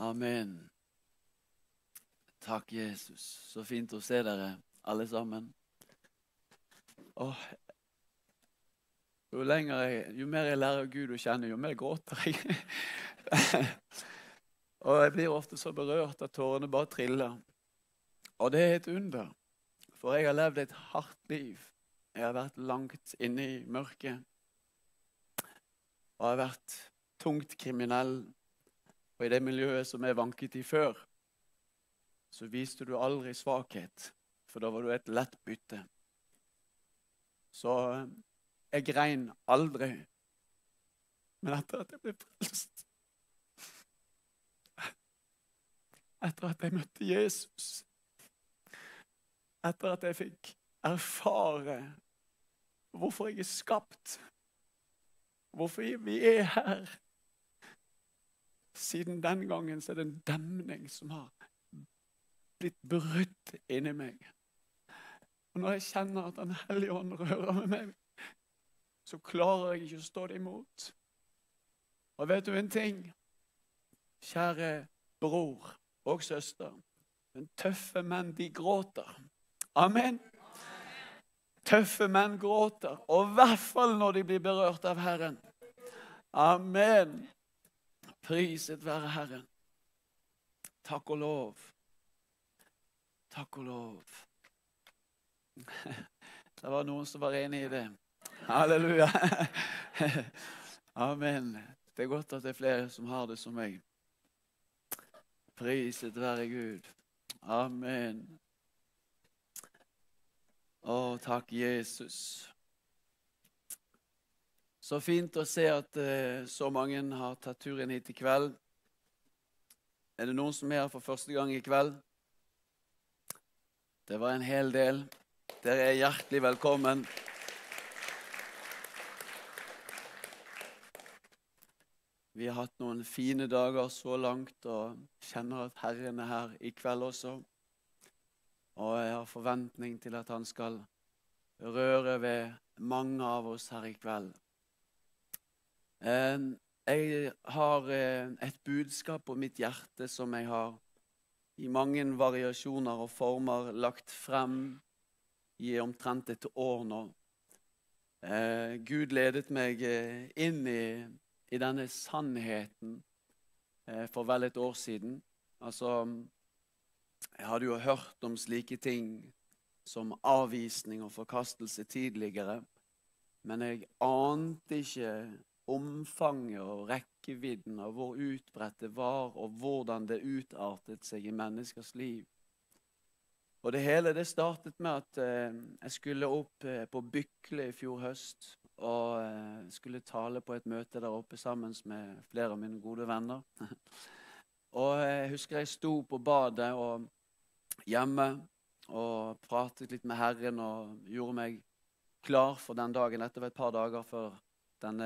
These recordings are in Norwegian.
Amen. Takk, Jesus. Så fint å se dere, alle sammen. Jo mer jeg lærer Gud å kjenne, jo mer gråter jeg. Og jeg blir ofte så berørt at tårene bare triller. Og det er et under, for jeg har levd et hardt liv. Jeg har vært langt inne i mørket. Og jeg har vært tungt kriminell. Og i det miljøet som jeg vanket i før, så viste du aldri svakhet, for da var du et lett bytte. Så jeg grein aldri. Men etter at jeg ble frelst, etter at jeg møtte Jesus, etter at jeg fikk erfare hvorfor jeg er skapt, hvorfor vi er her, siden den gangen så er det en demning som har blitt brutt inni meg. Og når jeg kjenner at Den Hellige Ånd rører med meg, så klarer jeg ikke å stå det imot. Og vet du en ting? Kjære bror og søster, men tøffe menn, de gråter. Amen. Tøffe menn gråter, og i hvert fall når de blir berørt av Herren. Amen. Priset være Herren. Takk og lov. Takk og lov. Det var noen som var enig i det. Halleluja. Amen. Det er godt at det er flere som har det som meg. Priset være Gud. Amen. Takk Jesus. Så fint å se at så mange har tatt turen hit i kveld. Er det noen som er her for første gang i kveld? Det var en hel del. Dere er hjertelig velkommen. Vi har hatt noen fine dager så langt, og kjenner at Herren er her i kveld også. Og jeg har forventning til at han skal røre ved mange av oss her i kveld. Jeg har et budskap på mitt hjerte som jeg har i mange variasjoner og former lagt frem i omtrent et år nå. Gud ledet meg inn i denne sannheten for vel et år siden. Altså, jeg hadde jo hørt om slike ting som avvisning og forkastelse tidligere, men jeg ante ikke omfanget og rekkevidden av hvor utbredt det var, og hvordan det utartet seg i menneskers liv. Og det hele det startet med at jeg skulle opp på Bykle i fjor høst, og skulle tale på et møte der oppe sammen med flere av mine gode venner. Og jeg husker jeg sto på badet og hjemme og pratet litt med Herren og gjorde meg klar for den dagen. Dette var et par dager før denne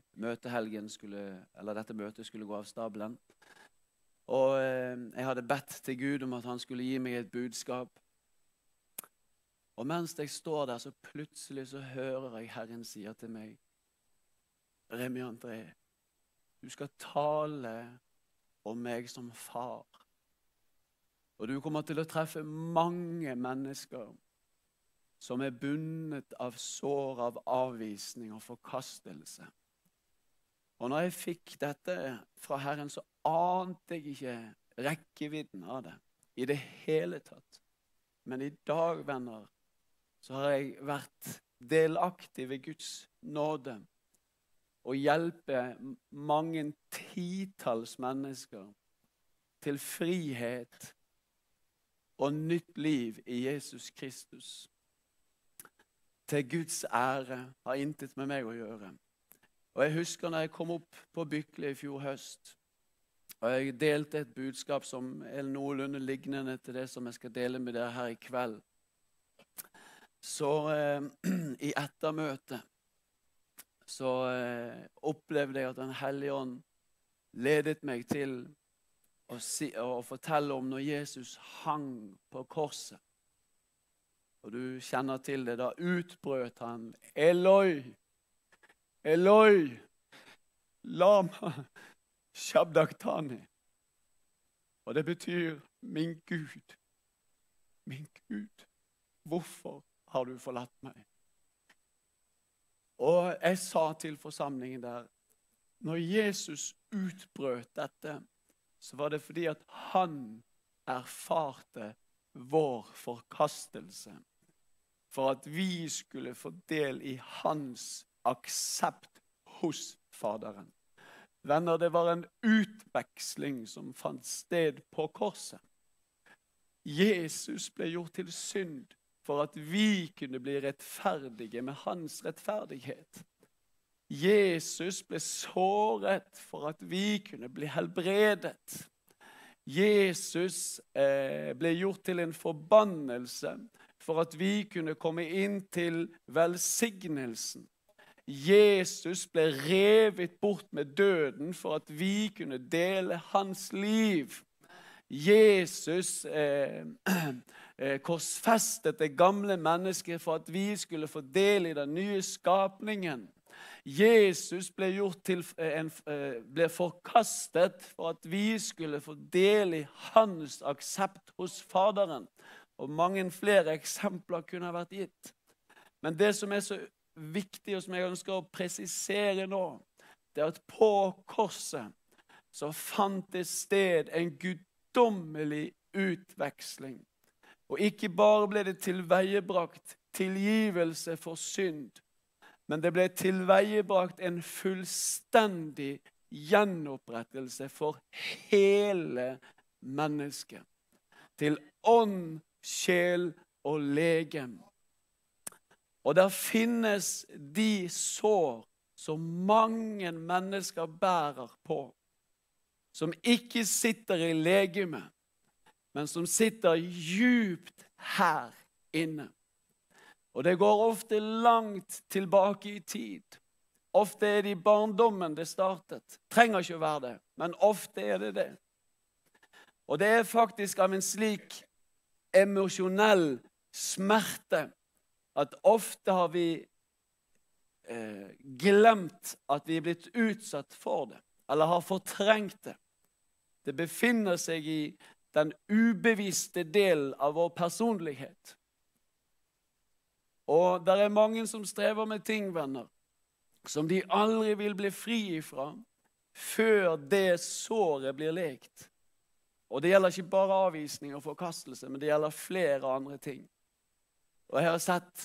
dette møtet skulle gå av stabelen. Og jeg hadde bedt til Gud om at han skulle gi meg et budskap. Og mens jeg står der, så plutselig så hører jeg Herren sier til meg: Remi André, du skal tale om meg som far. Og du kommer til å treffe mange mennesker som er bundet av sår, av avvisning og forkastelse. Og når jeg fikk dette fra Herren, så ante jeg ikke rekkevidden av det i det hele tatt. Men i dag, venner, så har jeg vært delaktig ved Guds nåde og hjelpe mange titalls mennesker til frihet og nytt liv i Jesus Kristus. Til Guds ære har intet med meg å gjøre. Og jeg husker når jeg kom opp på Bykle i fjor høst, og jeg delte et budskap som er noenlunde lignende til det som jeg skal dele med dere her i kveld. Så i ettermøtet så opplevde jeg at Den Hellige Ånd ledet meg til å fortelle om når Jesus hang på korset. Og du kjenner til det, da utbrøt han: Eloi, Eloi, lama sabachthani. Og det betyr, min Gud, hvorfor har du forlatt meg? Og jeg sa til forsamlingen der, når Jesus utbrøt dette, så var det fordi at han erfarte vår forkastelse, for at vi skulle få del i hans aksept hos Faderen. Venner, det var en utveksling som fant sted på korset. Jesus ble gjort til synd for at vi kunne bli rettferdige med hans rettferdighet. Jesus ble såret for at vi kunne bli helbredet. Jesus ble gjort til en forbannelse for at vi kunne komme inn til velsignelsen. Jesus ble revet bort med døden for at vi kunne dele hans liv. Jesus korsfestet det gamle mennesket for at vi skulle få del i den nye skapningen. Jesus ble ble forkastet for at vi skulle få del i hans aksept hos Faderen. Og mange flere eksempler kunne ha vært gitt. Men det som er så viktig, og som jeg ønsker å presisere nå, det er at på korset så fant det sted en guddommelig utveksling. Og ikke bare ble det tilveiebrakt tilgivelse for synd, men det ble tilveiebrakt en fullstendig gjenopprettelse for hele mennesket. Til ånd, sjel og legem. Og der finnes de sår som mange mennesker bærer på, som ikke sitter i legeme, men som sitter djupt her inne. Og det går ofte langt tilbake i tid. Ofte er det i barndommen det startet. Trenger ikke å være det, men ofte er det det. Og det er faktisk av en slik emosjonell smerte at ofte har vi glemt at vi er blitt utsatt for det, eller har fortrengt det. Det befinner seg i den ubevisste delen av vår personlighet. Og det er mange som strever med ting, venner, som de aldri vil bli fri ifra, før det såret blir lekt. Og det gjelder ikke bare avvisning og forkastelse, men det gjelder flere andre ting. Og jeg har sett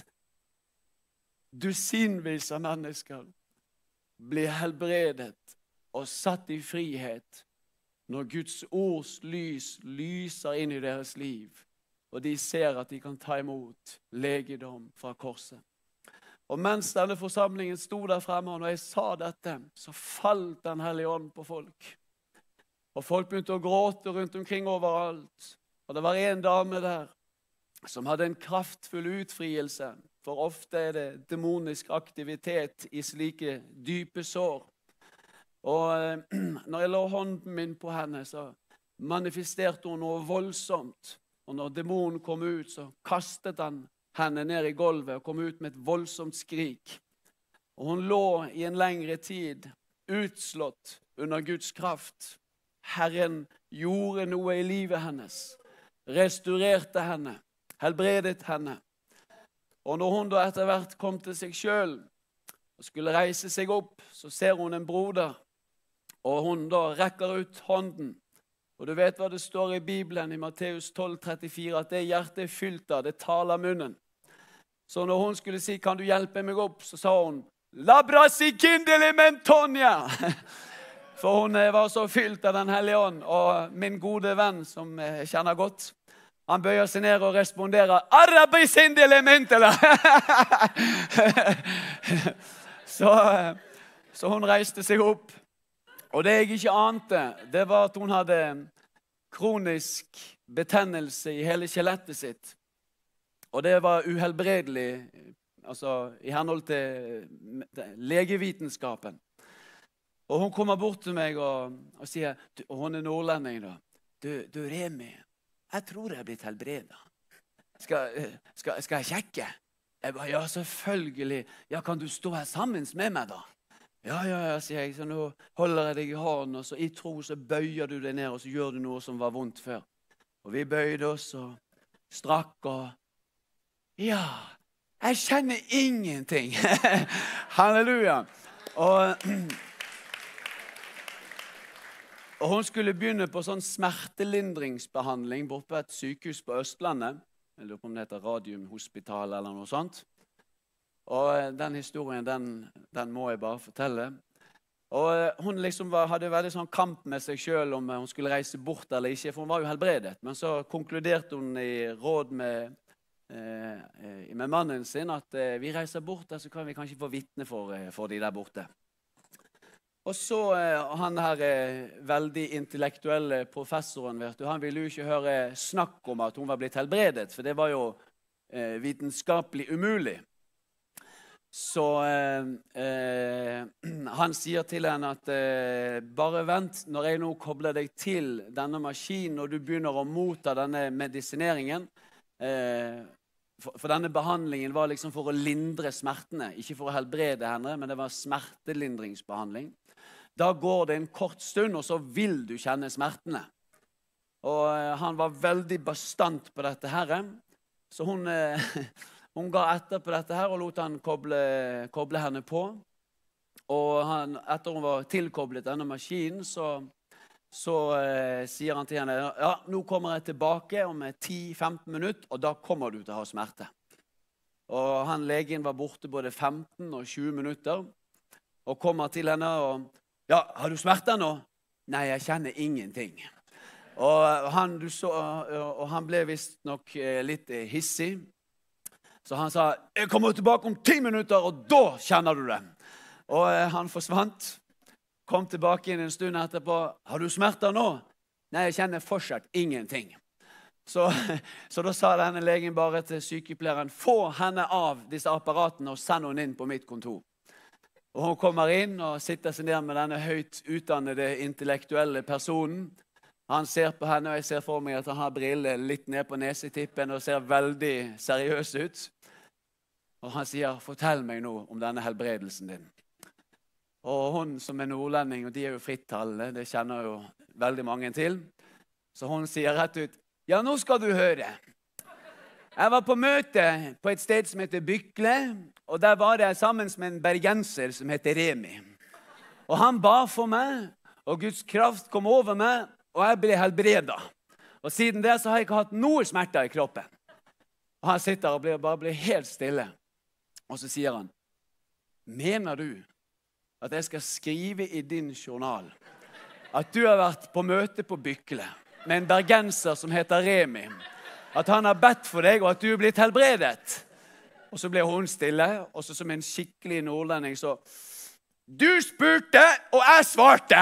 dusinvis av mennesker bli helbredet og satt i frihet når Guds ords lys lyser inn i deres liv, og de ser at de kan ta imot legedom fra korset. Og mens denne forsamlingen sto der fremme, og når jeg sa dette, så falt den Hellige Ånd på folk. Og folk begynte å gråte rundt omkring overalt. Og det var en dame der som hadde en kraftfull utfrielse, for ofte er det demonisk aktivitet i slike dype sår. Og når jeg la hånden min på henne, så manifesterte hun noe voldsomt. Og når demonen kom ut, så kastet han henne ned i gulvet og kom ut med et voldsomt skrik. Og hun lå i en lengre tid utslått under Guds kraft. Herren gjorde noe i livet hennes, restaurerte henne, helbredet henne. Og når hun da etter hvert kom til seg selv og skulle reise seg opp, så ser hun en broder, og hun da rekker ut hånden. Og du vet hva det står i Bibelen i Matteus 12,34, at det hjertet er fylt av, det taler munnen. Så når hun skulle si, kan du hjelpe meg opp, så sa hun, Labrasikindele mentonia! For hun var så fylt av den Hellige Ånd, og min gode venn som jeg kjenner godt, han bøyer seg ned og responderer, Arabisindele mentela! Så hun reiste seg opp. Og det jeg ikke ante, det var at hun hadde kronisk betennelse i hele skjelettet sitt. Og det var uhelbredelig, altså i henhold til legevitenskapen. Og hun kommer bort til meg og sier, og hun er nordlending da, du Remi, jeg tror jeg er blitt helbredet. Skal jeg sjekke? Jeg bare, ja selvfølgelig, ja kan du stå her sammen med meg da? Ja, sier jeg. Så nå holder jeg deg i hånden, og så i tro så bøyer du deg ned, og så gjør du noe som var vondt før. Og vi bøyde oss og strakk, og ja, jeg kjenner ingenting. Halleluja. Og hun skulle begynne på sånn smertelindringsbehandling bort på et sykehus på Østlandet. Jeg lurer på om det heter Radium Hospital eller noe sånt. Og den historien, den må jeg bare fortelle. Og hun liksom hadde veldig sånn kamp med seg selv om hun skulle reise bort eller ikke, for hun var jo helbredet. Men så konkluderte hun i råd med mannen sin at vi reiser bort, så kan vi kanskje få vitne for de der borte. Og så han her veldig intellektuelle professoren, vet du, han ville jo ikke høre snakk om at hun var blitt helbredet, for det var jo vitenskapelig umulig. Så han sier til henne at bare vent, når jeg nå kobler deg til denne maskinen, og du begynner å motta denne medisineringen, for denne behandlingen var liksom for å lindre smertene, ikke for å helbrede henne, men det var smertelindringsbehandling. Da går det en kort stund, og så vil du kjenne smertene. Og han var veldig bastant på dette her, så hun ga etter på dette her og lot han koble henne på. Og etter hun var tilkoblet denne maskinen, så sier han til henne, ja, nå kommer jeg tilbake om 10-15 minutter, og da kommer du til å ha smerte. Og legen var borte både 15 og 20 minutter, og kommer til henne og, ja, har du smerte nå? Nei, jeg kjenner ingenting. Og han ble vist nok litt hissig. Så han sa, jeg kommer tilbake om 10 minutter, og da kjenner du det. Og han forsvant, kom tilbake inn en stund etterpå. Har du smerter nå? Nei, jeg kjenner fortsatt ingenting. Så da sa denne legen bare til sykepleieren, få henne av disse apparatene og send henne inn på mitt kontor. Og hun kommer inn og sitter seg ned med denne høyt utdannede intellektuelle personen. Han ser på henne, og jeg ser for meg at han har briller litt ned på nesetippen og ser veldig seriøs ut. Og han sier, fortell meg nå om denne helbredelsen din. Og hun som nordlending, og de jo frittalende, det kjenner jo veldig mange til. Så hun sier rett ut, ja, nå skal du høre. Jeg var på møte på et sted som heter Bykle, og der var jeg sammen med en bergenser som heter Remi. Og han ba for meg, og Guds kraft kom over meg, og jeg ble helbredet. Og siden det så har jeg ikke hatt noe smerter i kroppen. Og han sitter og bare blir helt stille. Og så sier han, mener du at jeg skal skrive i din journal at du har vært på møte på Bykle med en bergenser som heter Remi, at han har bedt for deg og at du er blitt helbredet? Og så ble hun stille, og så som en skikkelig nordlending så, du spurte og jeg svarte.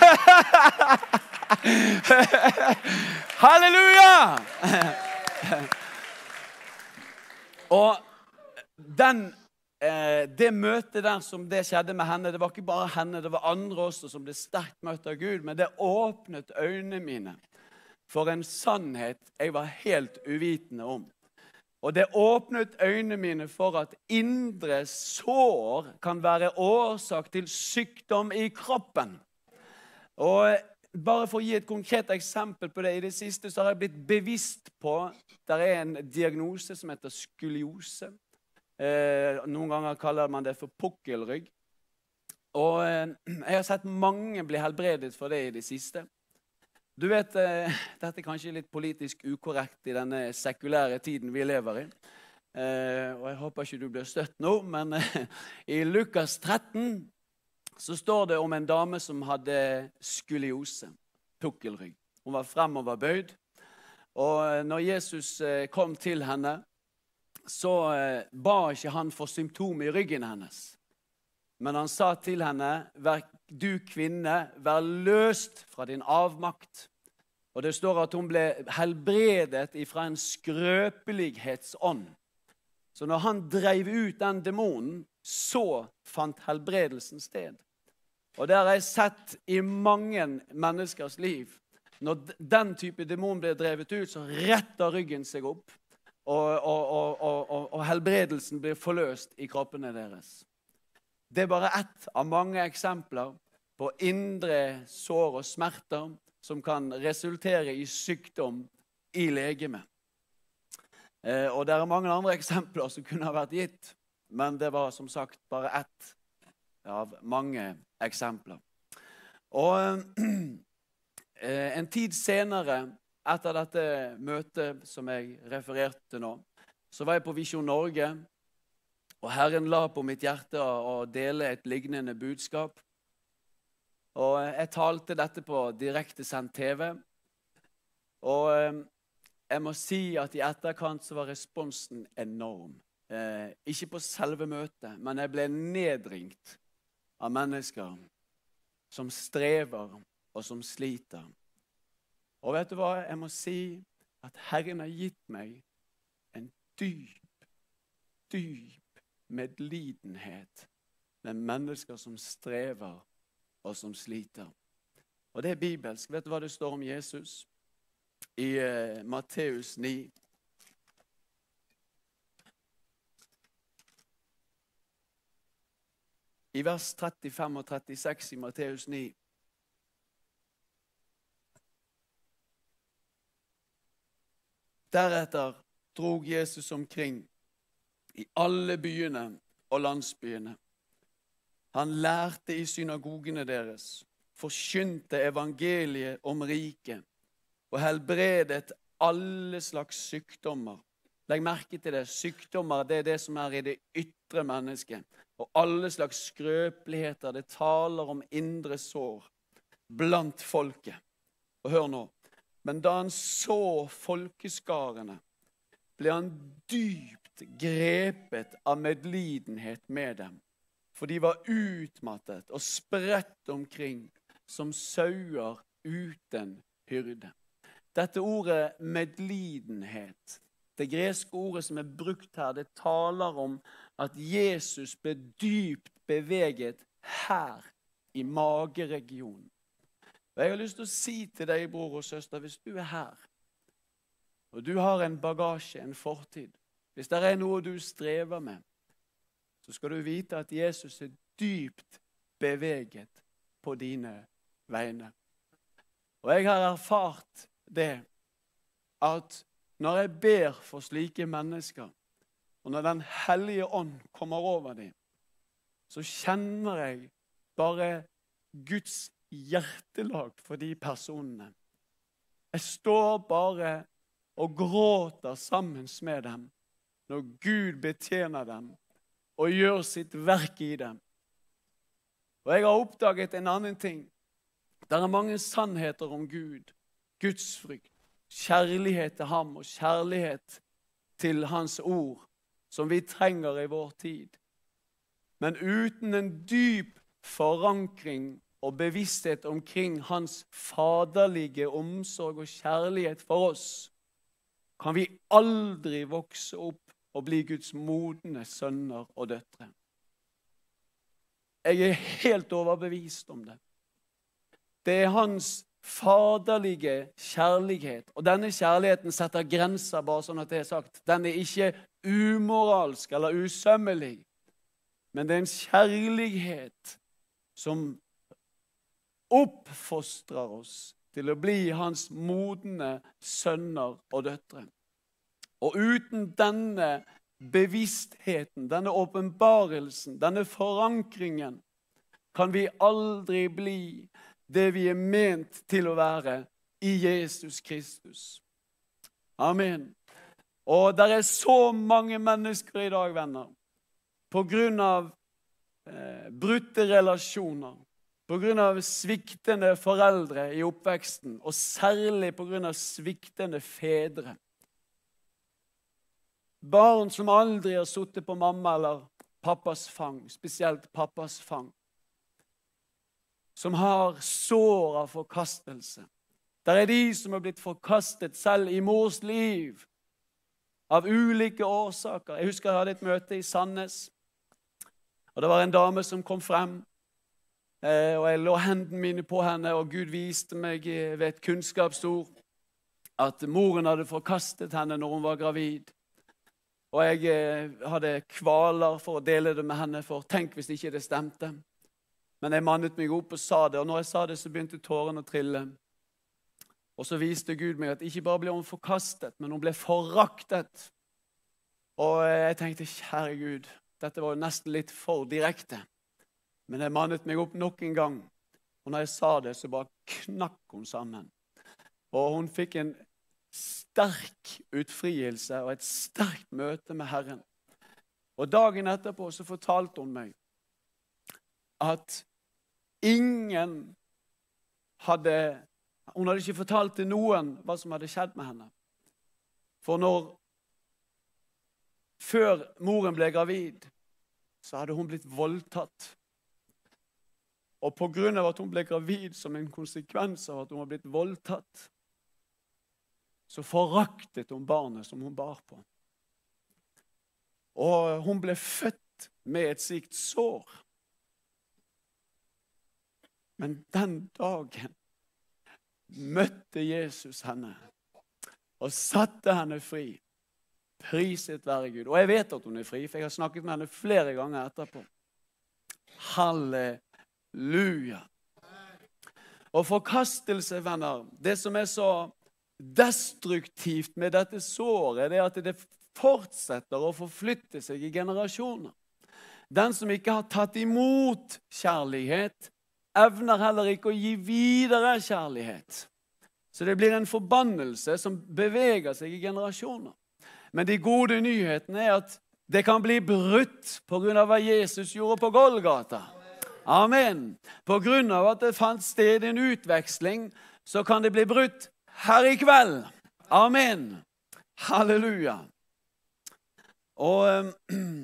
Halleluja! Og det møtet der som det skjedde med henne, det var ikke bare henne, det var andre også som ble sterkt møtt av Gud, men det åpnet øynene mine for en sannhet jeg var helt uvitende om. Og det åpnet øynene mine for at indre sår kan være årsak til sykdom i kroppen. Og bare for å gi et konkret eksempel på det, i det siste så har jeg blitt bevisst på, der en diagnose som heter skoliose. Noen ganger kaller man det for pukkelrygg. Og jeg har sett mange bli helbredet for det i det siste. Du vet, dette er kanskje litt politisk ukorrekt i denne sekulære tiden vi lever i. Og jeg håper ikke du blir støtt nå, men i Lukas 13 så står det om en dame som hadde skoliose, pukkelrygg. Hun var fremoverbøyd, og når Jesus kom til henne, så ba ikke han for symptom i ryggen hennes. Men han sa til henne, du kvinne, vær løst fra din avmakt. Og det står at hun ble helbredet fra en skrøpelighetsånd. Så når han drev ut den demonen, så fant helbredelsen sted. Og det har jeg sett i mange menneskers liv. Når den type demon ble drevet ut, så retter ryggen seg opp, og helbredelsen blir forløst i kroppene deres. Det bare ett av mange eksempler på indre sår og smerter som kan resultere i sykdom i legeme. Og det mange andre eksempler som kunne ha vært gitt, men det var som sagt bare ett av mange eksempler. Og en tid senere, etter dette møtet som jeg refererte til nå, så var jeg på Visjon Norge, og Herren la på mitt hjerte å dele et lignende budskap. Og jeg talte dette på direktesendt TV, og jeg må si at i etterkant så var responsen enorm. Ikke på selve møtet, men jeg ble nedringt av mennesker som strever og som sliter. Og vet du hva? Jeg må si at Herren har gitt meg en dyp medlidenhet med mennesker som strever og som sliter. Og det bibelsk. Vet du hva det står om Jesus? I Matteus 9. I vers 35 og 36 i Matteus 9. Deretter drog Jesus omkring i alle byene og landsbyene. Han lærte i synagogene deres, forkynte evangeliet om riket og helbredet alle slags sykdommer. Legg merke til det. Sykdommer, det det som i det ytre mennesket. Og alle slags skrøpeligheter, det taler om indre sår blant folket. Og hør nå. Men da han så folkeskarene, ble han dypt grepet av medlidenhet med dem. For de var utmattet og spredt omkring som sauer uten hyrde. Dette ordet medlidenhet, det greske ordet som brukt her, det taler om at Jesus ble dypt beveget her i mageregionen. Og jeg har lyst til å si til deg, bror og søster, hvis du her, og du har en bagasje, en fortid, hvis det noe du strever med, så skal du vite at Jesus dypt beveget på dine vegne. Og jeg har erfart det, at når jeg ber for slike mennesker, og når den hellige ånd kommer over dem, så kjenner jeg bare Guds hjertelag for de personene. Jeg står bare og gråter sammen med dem, når Gud betjener dem og gjør sitt verk i dem. Og jeg har oppdaget en annen ting. Det mange sannheter om Gud, Guds frykt, kjærlighet til ham og kjærlighet til hans ord, som vi trenger i vår tid. Men uten en dyp forankring og bevissthet omkring hans faderlige omsorg og kjærlighet for oss, kan vi aldri vokse opp og bli Guds modne sønner og døtre. Jeg helt overbevist om det. Det hans faderlige kjærlighet, og denne kjærligheten setter grenser, bare sånn at det sagt. Den ikke umoralsk eller usømmelig, men det en kjærlighet som oppfostrer oss til å bli hans modne sønner og døtre. Og uten denne bevisstheten, denne åpenbarelsen, denne forankringen, kan vi aldri bli det vi ment til å være i Jesus Kristus. Amen. Og det så mange mennesker i dag, venner, på grunn av brutte relasjoner, på grunn av sviktende foreldre i oppveksten, og særlig på grunn av sviktende fedre. Barn som aldri har suttet på mamma eller pappas fang, spesielt pappas fang, som har sår av forkastelse. Der de som har blitt forkastet selv i mors liv, av ulike årsaker. Jeg husker jeg hadde et møte i Sandnes, og det var en dame som kom frem, og jeg lå hendene mine på henne, og Gud viste meg ved et kunnskapsord at moren hadde forkastet henne når hun var gravid. Og jeg hadde kvaler for å dele det med henne, for tenk hvis ikke det stemte. Men jeg mannet meg opp og sa det, og når jeg sa det, så begynte tårene å trille. Og så viste Gud meg at ikke bare ble hun forkastet, men hun ble foraktet. Og jeg tenkte, kjære Gud, dette var jo nesten litt for direkte. Men jeg mannet meg opp nok en gang. Og når jeg sa det, så bare knakk hun sammen. Og hun fikk en sterk utfrielse og et sterkt møte med Herren. Og dagen etterpå så fortalte hun meg at hun hadde ikke fortalt til noen hva som hadde skjedd med henne. For før moren ble gravid, så hadde hun blitt voldtatt. Og på grunn av at hun ble gravid som en konsekvens av at hun var blitt voldtatt, så foraktet hun barnet som hun bar på. Og hun ble født med et slikt sår. Men den dagen møtte Jesus henne og satte henne fri. Priset være Gud. Og jeg vet at hun er fri, for jeg har snakket med henne flere ganger etterpå. Halleluja. Og forkastelse, venner, det som er så destruktivt med dette såret, det er at det fortsetter å forflytte seg i generasjoner. Den som ikke har tatt imot kjærlighet, evner heller ikke å gi videre kjærlighet. Så det blir en forbannelse som beveger seg i generasjoner. Men de gode nyhetene er at det kan bli brutt på grunn av hva Jesus gjorde på Golgata. Amen. På grunn av at det fant sted en utveksling, så kan det bli brutt her i kveld. Amen. Halleluja. Og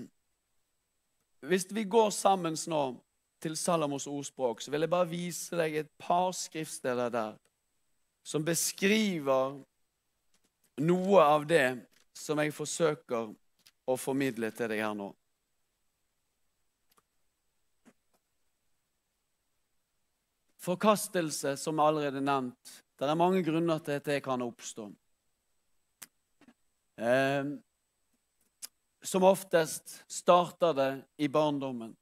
hvis vi går sammen nå til Salomos ordspråk, så vil jeg bare vise deg et par skriftsteder der som beskriver noe av det som jeg forsøker å formidle til deg her nå. Forkastelse, som allerede nevnt, det er mange grunner til at det kan oppstå. Som oftest starter det i barndommen.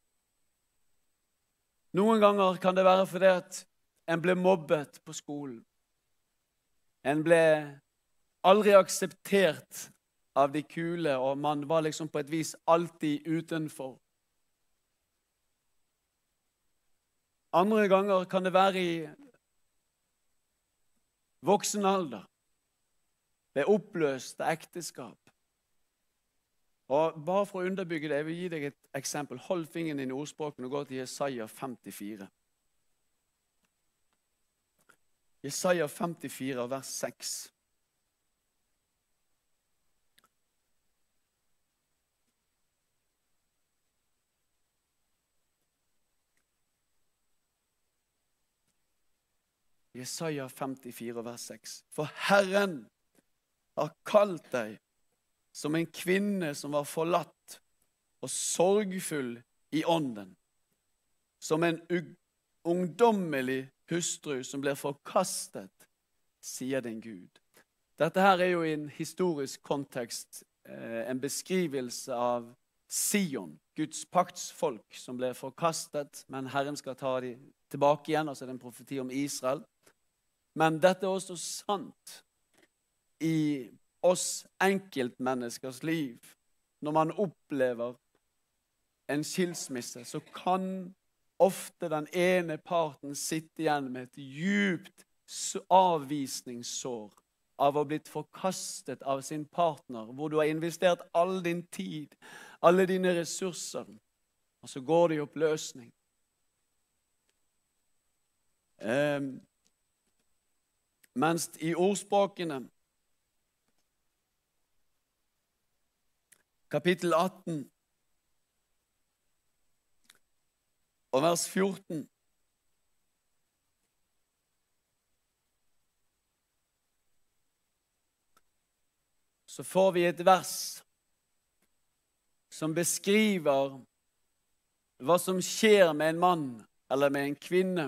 Noen ganger kan det være fordi at en ble mobbet på skolen. En ble aldri akseptert av de kule, og man var liksom på et vis alltid utenfor. Andre ganger kan det være i voksen alder, ved oppløste ekteskap. Og bare for å underbygge det, jeg vil gi deg et eksempel. Hold fingeren din i ordspråken og gå til Jesaja 54. Jesaja 54, vers 6. Jesaja 54, vers 6. For Herren har kalt deg som en kvinne som var forlatt og sorgfull i ånden, som en ungdommelig hustru som blir forkastet, sier din Gud. Dette her er jo i en historisk kontekst en beskrivelse av Sion, Guds paktsfolk som ble forkastet, men Herren skal ta dem tilbake igjen, altså det er en profeti om Israel. Men dette er også sant i oss enkeltmenneskers liv. Når man opplever en skilsmisse, så kan ofte den ene parten sitte igjen med et djupt avvisningssår av å ha blitt forkastet av sin partner, hvor du har investert all din tid, alle dine ressurser, og så går det i oppløsning. Mens i ordspråkene kapittel 18 og vers 14 så får vi et vers som beskriver hva som skjer med en mann eller med en kvinne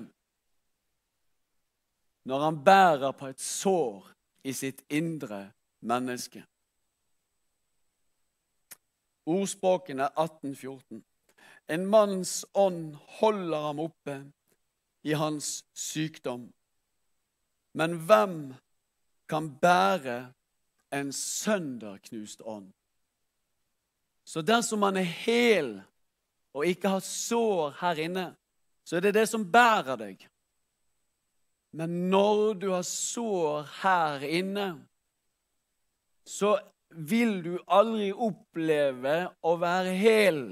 når han bærer på et sår i sitt indre menneske. Ordspråkene 18:14. En manns ånd holder ham oppe i hans sykdom. Men hvem kan bære en sønderknust ånd? Så dersom man hel og ikke har sår her inne, så er det som bærer deg. Men når du har sår her inne, så vil du aldri oppleve å være hel,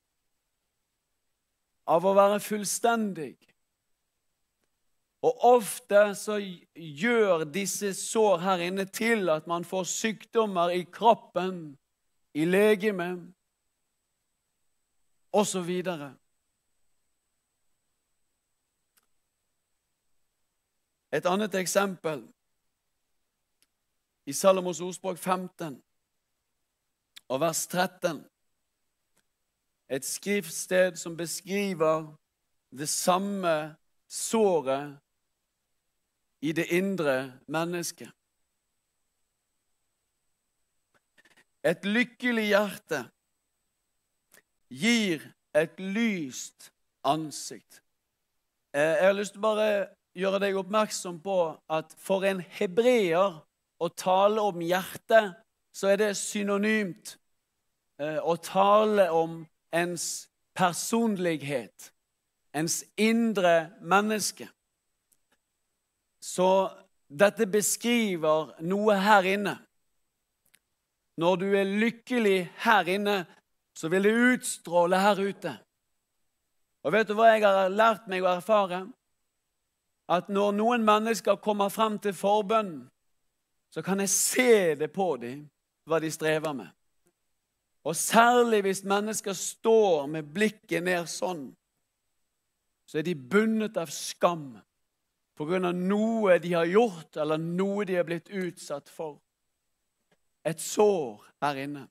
av å være fullstendig. Og ofte så gjør disse sår her inne til at man får sykdommer i kroppen, i legemet, og så videre. Et annet eksempel i Salomos ordspråk 15 og vers 13. Et skriftsted som beskriver det samme såret i det indre mennesket. Et lykkelig hjerte gir et lyst ansikt. Jeg har lyst til bare gjøre deg oppmerksom på at for en hebreer å tale om hjertet, så er det synonymt å tale om ens personlighet, ens indre menneske. Så dette beskriver noe her inne. Når du er lykkelig her inne, så vil det utstråle her ute. Og vet du hva jeg har lært meg å erfare? At når noen mennesker kommer frem til forbønn, så kan jeg se det på dem, hva de strever med. Og særlig hvis mennesker står med blikket ned sånn, så er de bundet av skam på grunn av noe de har gjort, eller noe de har blitt utsatt for. Et sår her inne.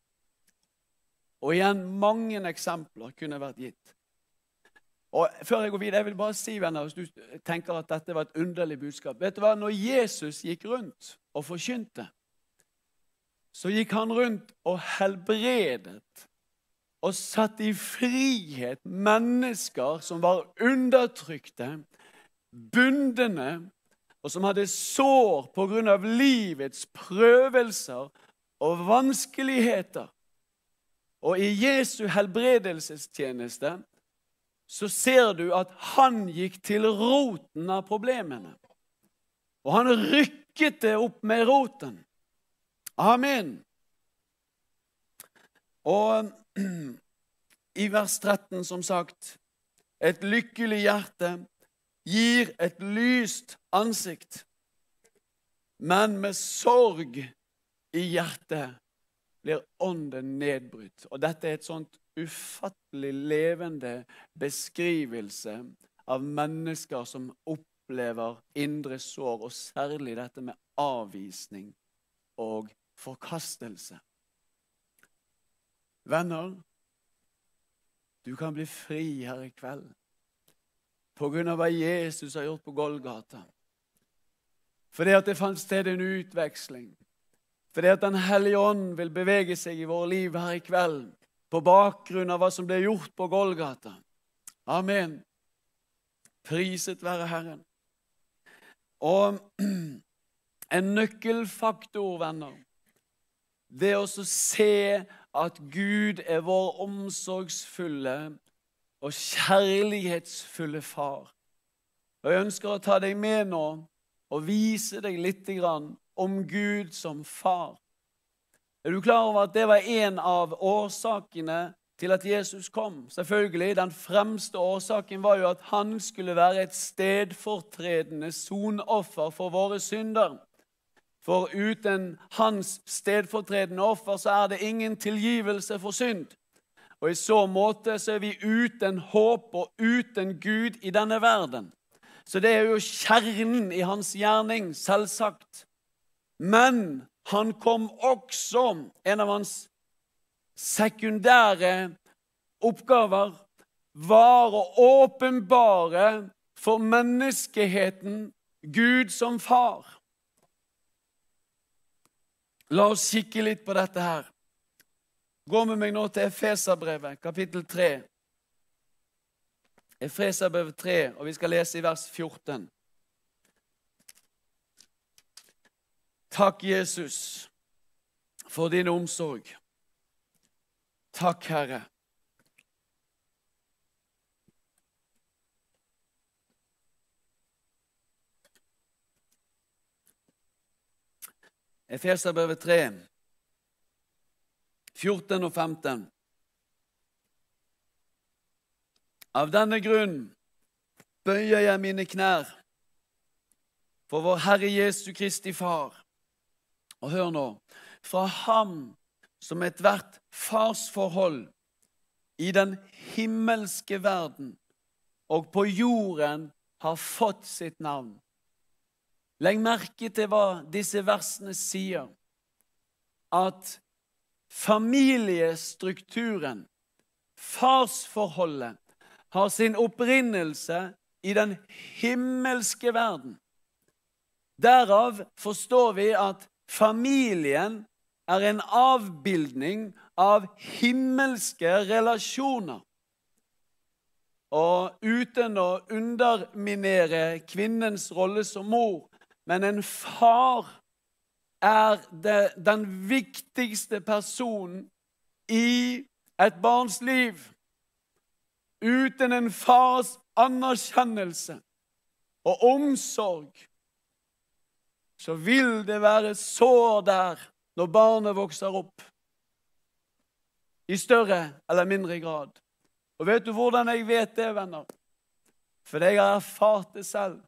Og igjen, mange eksempler kunne vært gitt. Og før jeg går videre, jeg vil bare si, venner, hvis du tenker at dette var et underlig budskap. Vet du hva? Når Jesus gikk rundt og forkynte, så gikk han rundt og helbredet og satte i frihet mennesker som var undertrykte, bundne, og som hadde sår på grunn av livets prøvelser og vanskeligheter. Og i Jesu helbredelsestjeneste så ser du at han gikk til roten av problemene. Og han rykket det opp med roten. Amen. Og i vers 13 som sagt, et lykkelig hjerte gir et lyst ansikt, men med sorg i hjertet blir ånden nedbrutt. Og dette er et sånt ufattelig levende beskrivelse av mennesker som opplever indre sår, og særlig dette med avvisning og forkastelse. Venner, du kan bli fri her i kveld på grunn av hva Jesus har gjort på Golgata. Fordi at det fant sted en utveksling. Fordi at Den Hellige Ånd vil bevege seg i våre liv her i kveld på bakgrunn av hva som ble gjort på Golgata. Amen. Priset være Herren. Og en nøkkelfaktor, venner, det er også å se at Gud er vår omsorgsfulle og kjærlighetsfulle far. Og jeg ønsker å ta deg med nå og vise deg litt om Gud som far. Er du klar over at det var en av årsakene til at Jesus kom? Selvfølgelig, den fremste årsaken var jo at han skulle være et stedfortredende sonoffer for våre synder. For uten hans stedfortredende offer så er det ingen tilgivelse for synd. Og i så måte så er vi uten håp og uten Gud i denne verden. Så det er jo kjernen i hans gjerning, selvsagt. Men han kom også, en av hans sekundære oppgaver var å åpenbare for menneskeheten Gud som far. La oss kikke litt på dette her. Gå med meg nå til Efeserbrevet, kapittel 3. Efeserbrevet 3, og vi skal lese i vers 14. Takk, Jesus, for din omsorg. Takk, Herre. Efeserbrevet 3, 14 og 15. Av denne grunn bøyer jeg mine knær for vår Herre Jesu Kristi Far. Og hør nå, fra ham som et hvert farsforhold i den himmelske verden og på jorden har fått sitt navn. Legg merke til hva disse versene sier, at familiestrukturen, farsforholdet, har sin opprinnelse i den himmelske verden. Derav forstår vi at familien er en avbildning av himmelske relasjoner. Og uten å underminere kvinnens rolle som mor, men en far er den viktigste personen i et barns liv. Uten en fars anerkjennelse og omsorg, så vil det være sår der når barnet vokser opp, i større eller mindre grad. Og vet du hvordan jeg vet det, venner? For jeg har erfart det selv.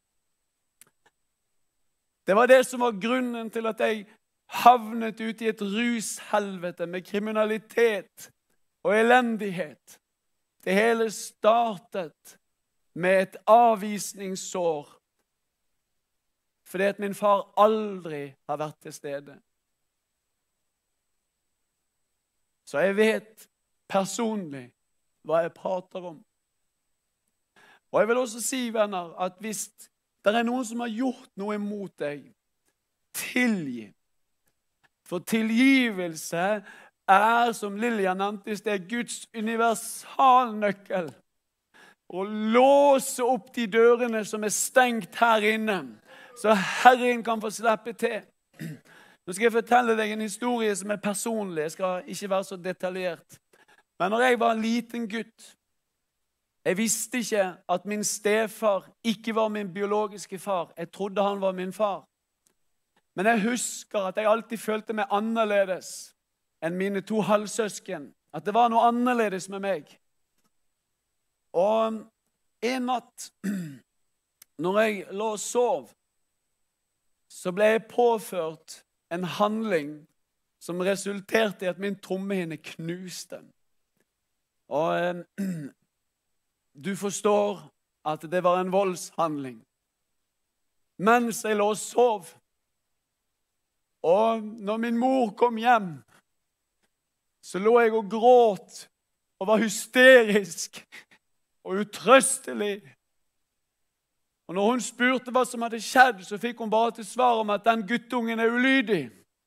Det var det som var grunnen til at jeg havnet ut i et rushelvete med kriminalitet og elendighet. Det hele startet med et avvisningssår, fordi at min far aldri har vært til stede. Så jeg vet personlig hva jeg prater om. Og jeg vil også si, venner, at hvis det er noen som har gjort noe imot deg, tilgi. For tilgivelse er, som Lillian nevnte, det er Guds universalnøkkel. Å låse opp de dørene som er stengt her inne, så Herren kan få slippe til. Nå skal jeg fortelle deg en historie som er personlig. Jeg skal ikke være så detaljert. Men når jeg var en liten gutt, jeg visste ikke at min stefar ikke var min biologiske far. Jeg trodde han var min far. Men jeg husker at jeg alltid følte meg annerledes enn mine 2 halvsøsken. At det var noe annerledes med meg. Og en natt, når jeg lå og sov, så ble jeg påført en handling som resulterte i at min trommehinne knuste. Og du forstår at det var en voldshandling. Mens jeg lå og sov, og når min mor kom hjem, så lå jeg og gråt og var hysterisk og utrøstelig. Og når hun spurte hva som hadde skjedd, så fikk hun bare til svar om at den guttungen er ulydig.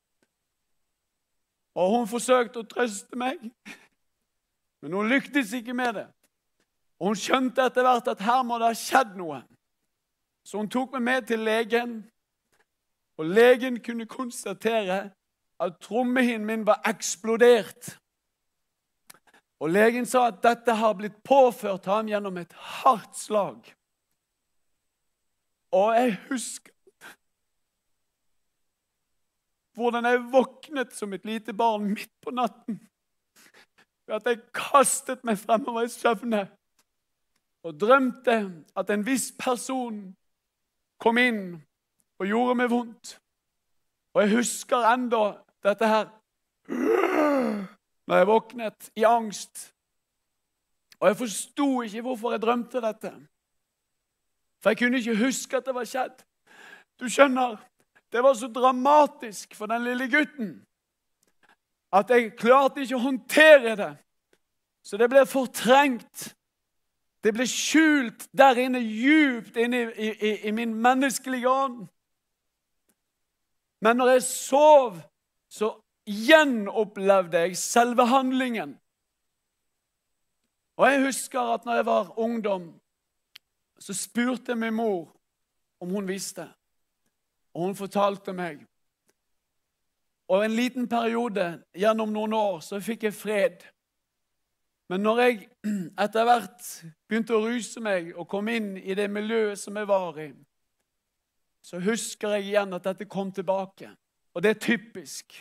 Og hun forsøkte å trøste meg, men hun lyktes ikke med det. Og hun skjønte etter hvert at her må det ha skjedd noe. Så hun tok meg med til legen, og legen kunne konstatere at trommehinnen min var eksplodert. Og legen sa at dette har blitt påført ham gjennom et hardt slag. Og jeg husker hvordan jeg våknet som et lite barn midt på natten. Ved at jeg kastet meg fremover i søvne og drømte at en viss person kom inn og gjorde meg vondt. Og jeg husker enda dette her når jeg våknet i angst. Og jeg forstod ikke hvorfor jeg drømte dette. For jeg kunne ikke huske at det var skjedd. Du skjønner, det var så dramatisk for den lille gutten at jeg klarte ikke å håndtere det. Så det ble fortrengt. Det ble skjult der inne, djupt inne i min menneskelige ånd. Men når jeg sov, så gjenopplevde jeg selve handlingen. Og jeg husker at når jeg var ungdom, så spurte min mor om hun visste. Og hun fortalte meg. Og en liten periode, gjennom noen år, så fikk jeg fred. Men når jeg etter hvert begynte å ruse meg og kom inn i det miljøet som jeg var i, så husker jeg igjen at dette kom tilbake. Og det er typisk.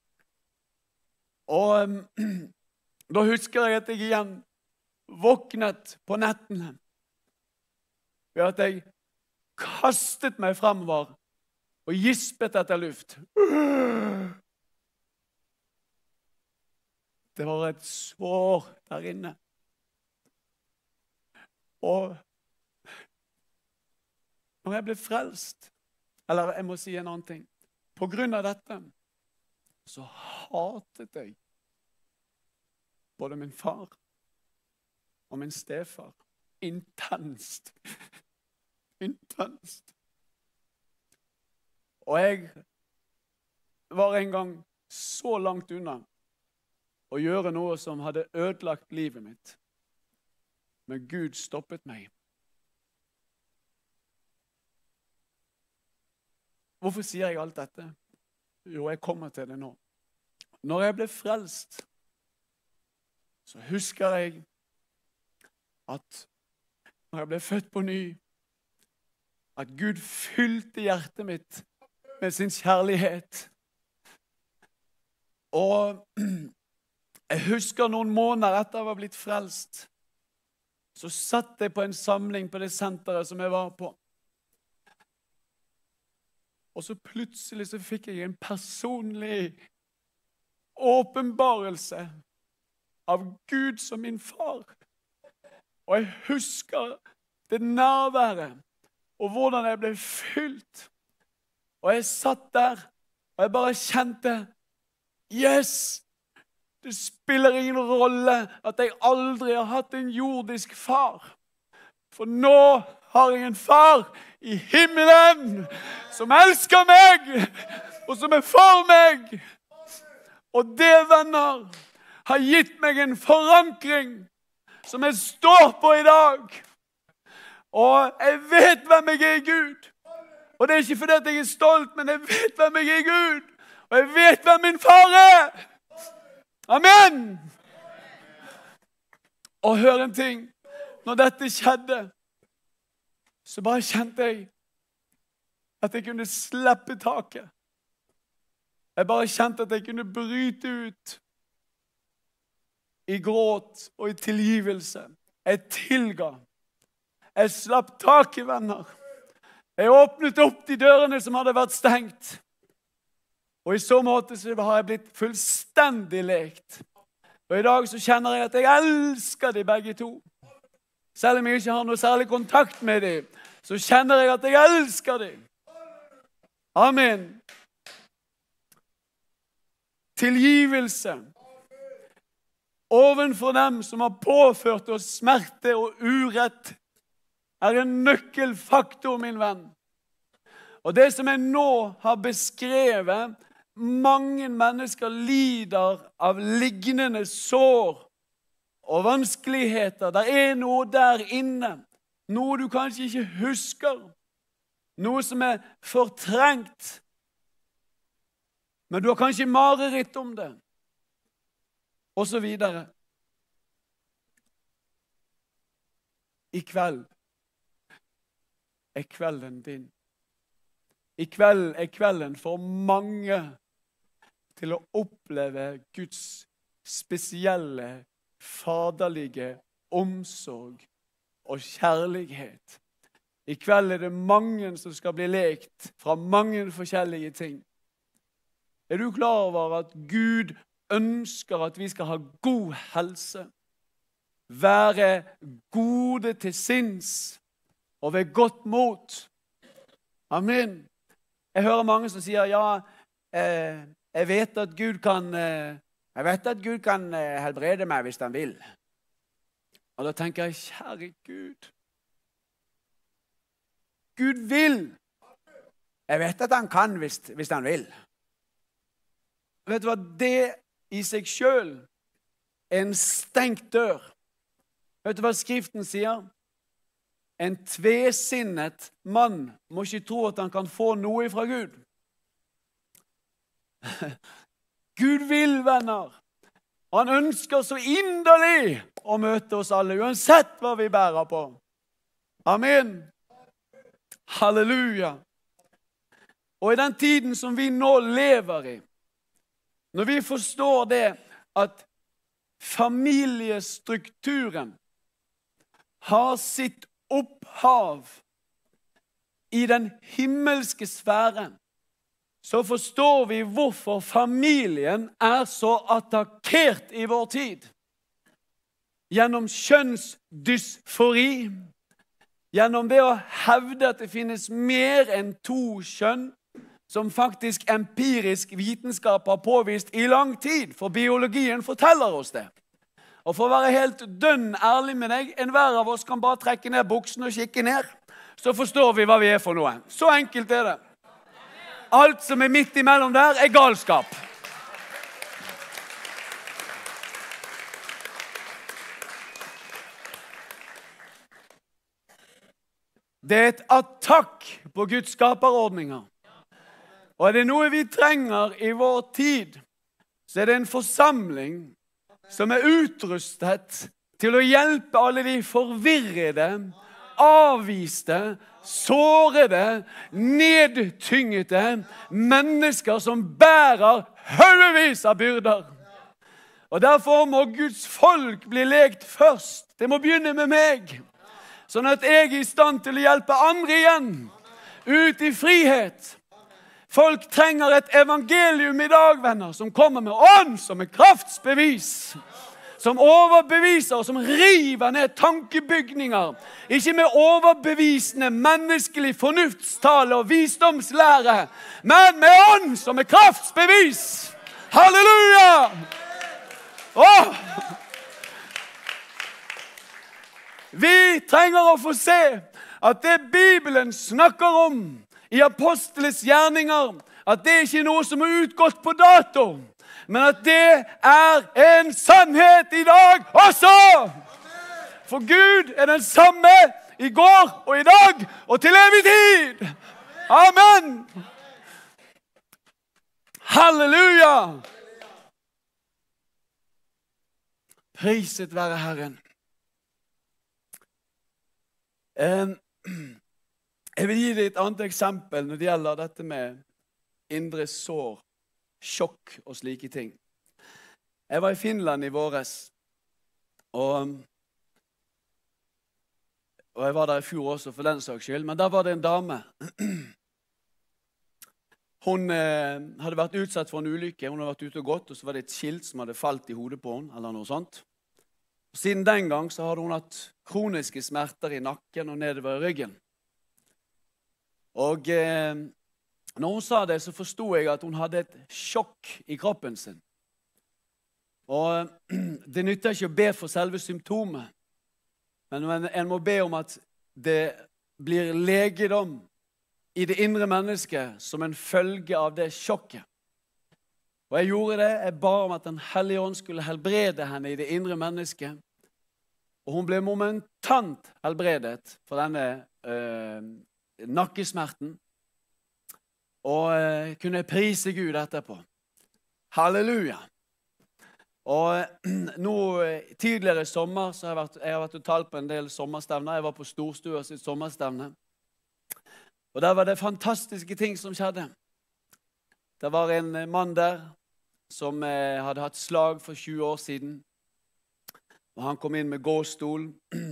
Og da husker jeg at jeg igjen våknet på nettene ved at jeg kastet meg fremover og gispet etter luft. Det var et sår der inne. Og når jeg ble frelst, eller jeg må si en annen ting, på grunn av dette, så hatet jeg både min far og min stefar. Intenst. Intenst. Og jeg var en gang så langt unna å gjøre noe som hadde ødelagt livet mitt. Men Gud stoppet meg. Hvorfor sier jeg alt dette? Jo, jeg kommer til det nå. Når jeg ble frelst, så husker jeg at når jeg ble født på ny, at Gud fylte hjertet mitt med sin kjærlighet. Og jeg husker noen måneder etter jeg var blitt frelst, så satt jeg på en samling på det senteret som jeg var på. Og så plutselig så fikk jeg en personlig åpenbarelse av Gud som min far. Og jeg husker det nærværet, og hvordan jeg ble fylt. Og jeg satt der, og jeg bare kjente, yes, det spiller ingen rolle at jeg aldri har hatt en jordisk far. For nå har jeg en far i himmelen som elsker meg, og som er for meg. Og det, venner, har gitt meg en forankring som jeg står på i dag. Og jeg vet hvem jeg er i Gud. Og det er ikke fordi at jeg er stolt, men jeg vet hvem jeg er i Gud. Og jeg vet hvem min far er. Amen! Og hør en ting. Når dette skjedde, så bare kjente jeg at jeg kunne slippe taket. Jeg bare kjente at jeg kunne bryte ut i gråt og i tilgivelse. Jeg tilga. Jeg slapp taket, venner. Jeg åpnet opp de dørene som hadde vært stengt. Og i så måte så har jeg blitt fullstendig lekt. Og i dag så kjenner jeg at jeg elsker de begge to. Selv om jeg ikke har noe særlig kontakt med dem, så kjenner jeg at jeg elsker dem. Amen. Tilgivelse ovenfor dem som har påført oss smerte og urett er en nøkkelfaktor, min venn. Og det som jeg nå har beskrevet, mange mennesker lider av lignende sår og vanskeligheter. Det er noe der inne, noe du kanskje ikke husker, noe som er fortrengt. Men du har kanskje mareritt om det, og så videre. I kveld er kvelden din. I kveld er kvelden for mange til å oppleve Guds spesielle, faderlige omsorg og kjærlighet. I kveld er det mange som skal bli lekt fra mange forskjellige ting. Er du klar over at Gud ønsker at vi skal ha god helse, være gode til sinns og ved godt mot? Amen. Jeg hører mange som sier, ja, jeg vet at Gud kan helbrede meg hvis han vil. Og da tenker jeg, kjære Gud, Gud vil. Jeg vet at han kan hvis han vil. vet du hva, det i seg selv er en stengt dør. Vet du hva Skriften sier? En tvesinnet mann må ikke tro at han kan få noe fra Gud. Gud vil, venner. Han ønsker så inderlig å møte oss alle, uansett hva vi bærer på. Amen. Halleluja. Og i den tiden som vi nå lever i, når vi forstår det at familiestrukturen har sitt opphav i den himmelske sfæren, så forstår vi hvorfor familien er så attakkert i vår tid. Gjennom kjønnsdysfori, gjennom det å hevde at det finnes mer enn 2 kjønn, som faktisk empirisk vitenskap har påvist i lang tid, for biologien forteller oss det. Og for å være helt dønn ærlig med deg, enhver av oss kan bare trekke ned buksen og kikke ned, så forstår vi hva vi er for noe. Så enkelt er det. Alt som er midt imellom der er galskap. Det er et attakk på Guds skaperordninger. Og er det noe vi trenger i vår tid, så er det en forsamling som er utrustet til å hjelpe alle de forvirrede, avviste, sårede, nedtyngete mennesker som bærer haugevis av byrder. Og derfor må Guds folk bli legt først. Det må begynne med meg, sånn at jeg er i stand til å hjelpe andre igjen, ut i frihet. Folk trenger et evangelium i dag, venner, som kommer med ånd, som er kraftsbevis, som overbeviser, som river ned tankebygninger, ikke med overbevisende menneskelig fornuftstale og visdomslære, men med ånd som er kraftsbevis. Halleluja! Vi trenger å få se at det Bibelen snakker om i apostles gjerninger, at det ikke er noe som er utgått på dato, men at det er en sannhet i dag også. For Gud er den samme i går og i dag og til evig tid. Amen. Halleluja. Priset være Herren. Jeg vil gi deg et annet eksempel når det gjelder dette med indre sår, sjokk og slike ting. Jeg var i Finland i våres, og jeg var der i fjor også for den saks skyld, men der var det en dame. Hun hadde vært utsatt for en ulykke, hun hadde vært ute og gått, og så var det et skilt som hadde falt i hodet på henne, eller noe sånt. Siden den gang så hadde hun hatt kroniske smerter i nakken og nedover i ryggen. Og når hun sa det, så forstod jeg at hun hadde et sjokk i kroppen sin. Og det nytter ikke å be for selve symptomet, men en må be om at det blir legedom i det indre mennesket som en følge av det sjokket. Og jeg gjorde det. Jeg ba om at Den Hellige Ånd skulle helbrede henne i det indre mennesket. Og hun ble momentant helbredet for denne nakkesmerten. Og kunne prise Gud etterpå. Halleluja. Og nå tidligere i sommer så har jeg vært og talt på en del sommerstevner. Jeg var på Storstua sitt sommerstevne. Og der var det fantastiske ting som skjedde. Det var en mann der som hadde hatt slag for 20 år siden. Og han kom inn med gåstol.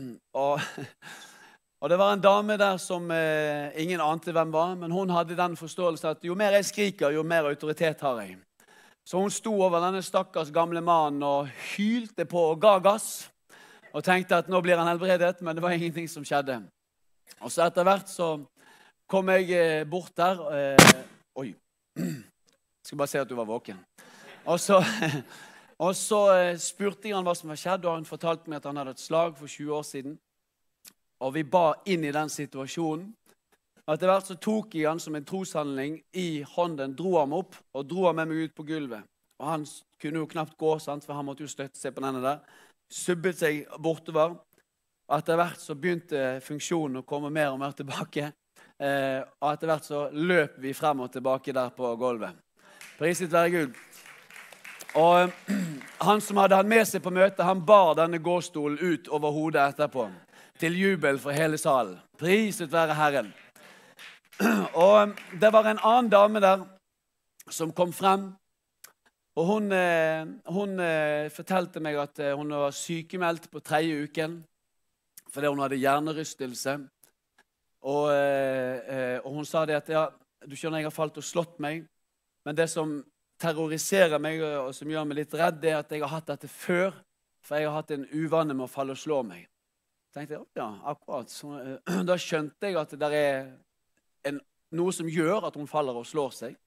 Og det var en dame der som ingen ante hvem var, men hun hadde den forståelsen at jo mer jeg skriker, jo mer autoritet har jeg. Så hun sto over denne stakkars gamle mannen og hylte på og ga gass. Og tenkte at nå blir han helbredet, men det var ingenting som skjedde. Og så etter hvert så kom jeg bort der. Oi, jeg skal bare se at du var våken. Og så spurte jeg han hva som var skjedd, og han fortalte meg at han hadde et slag for 20 år siden. Og vi ba inn i den situasjonen. Etter hvert så tok jeg han som en troshandling i hånden, dro ham opp og dro ham med meg ut på gulvet. og han kunne jo knapt gå, sant? For han måtte jo støtte seg på denne der. Subbet seg bortover. Og etter hvert så begynte funksjonen å komme mer og mer tilbake. Og etter hvert så løp vi frem og tilbake der på gulvet. Priset være Gud. Og han som hadde han med seg på møtet, han bar denne gåstolen ut over hodet etterpå. Til jubel for hele salen. Priset være Herren. Og det var en annen dame der som kom frem. Og hun fortalte meg at hun var sykemeldt på 3. uken. Fordi hun hadde hjernerystelse. Og hun sa det at, ja, du skjønner, jeg har falt og slått meg. Men det som terroriserer meg og som gjør meg litt redd, det er at jeg har hatt dette før. For jeg har hatt en uvane med å falle og slå meg. Så tenkte jeg, ja, akkurat. Så, da skjønte jeg at det er noe som gjør at hun faller og slår seg.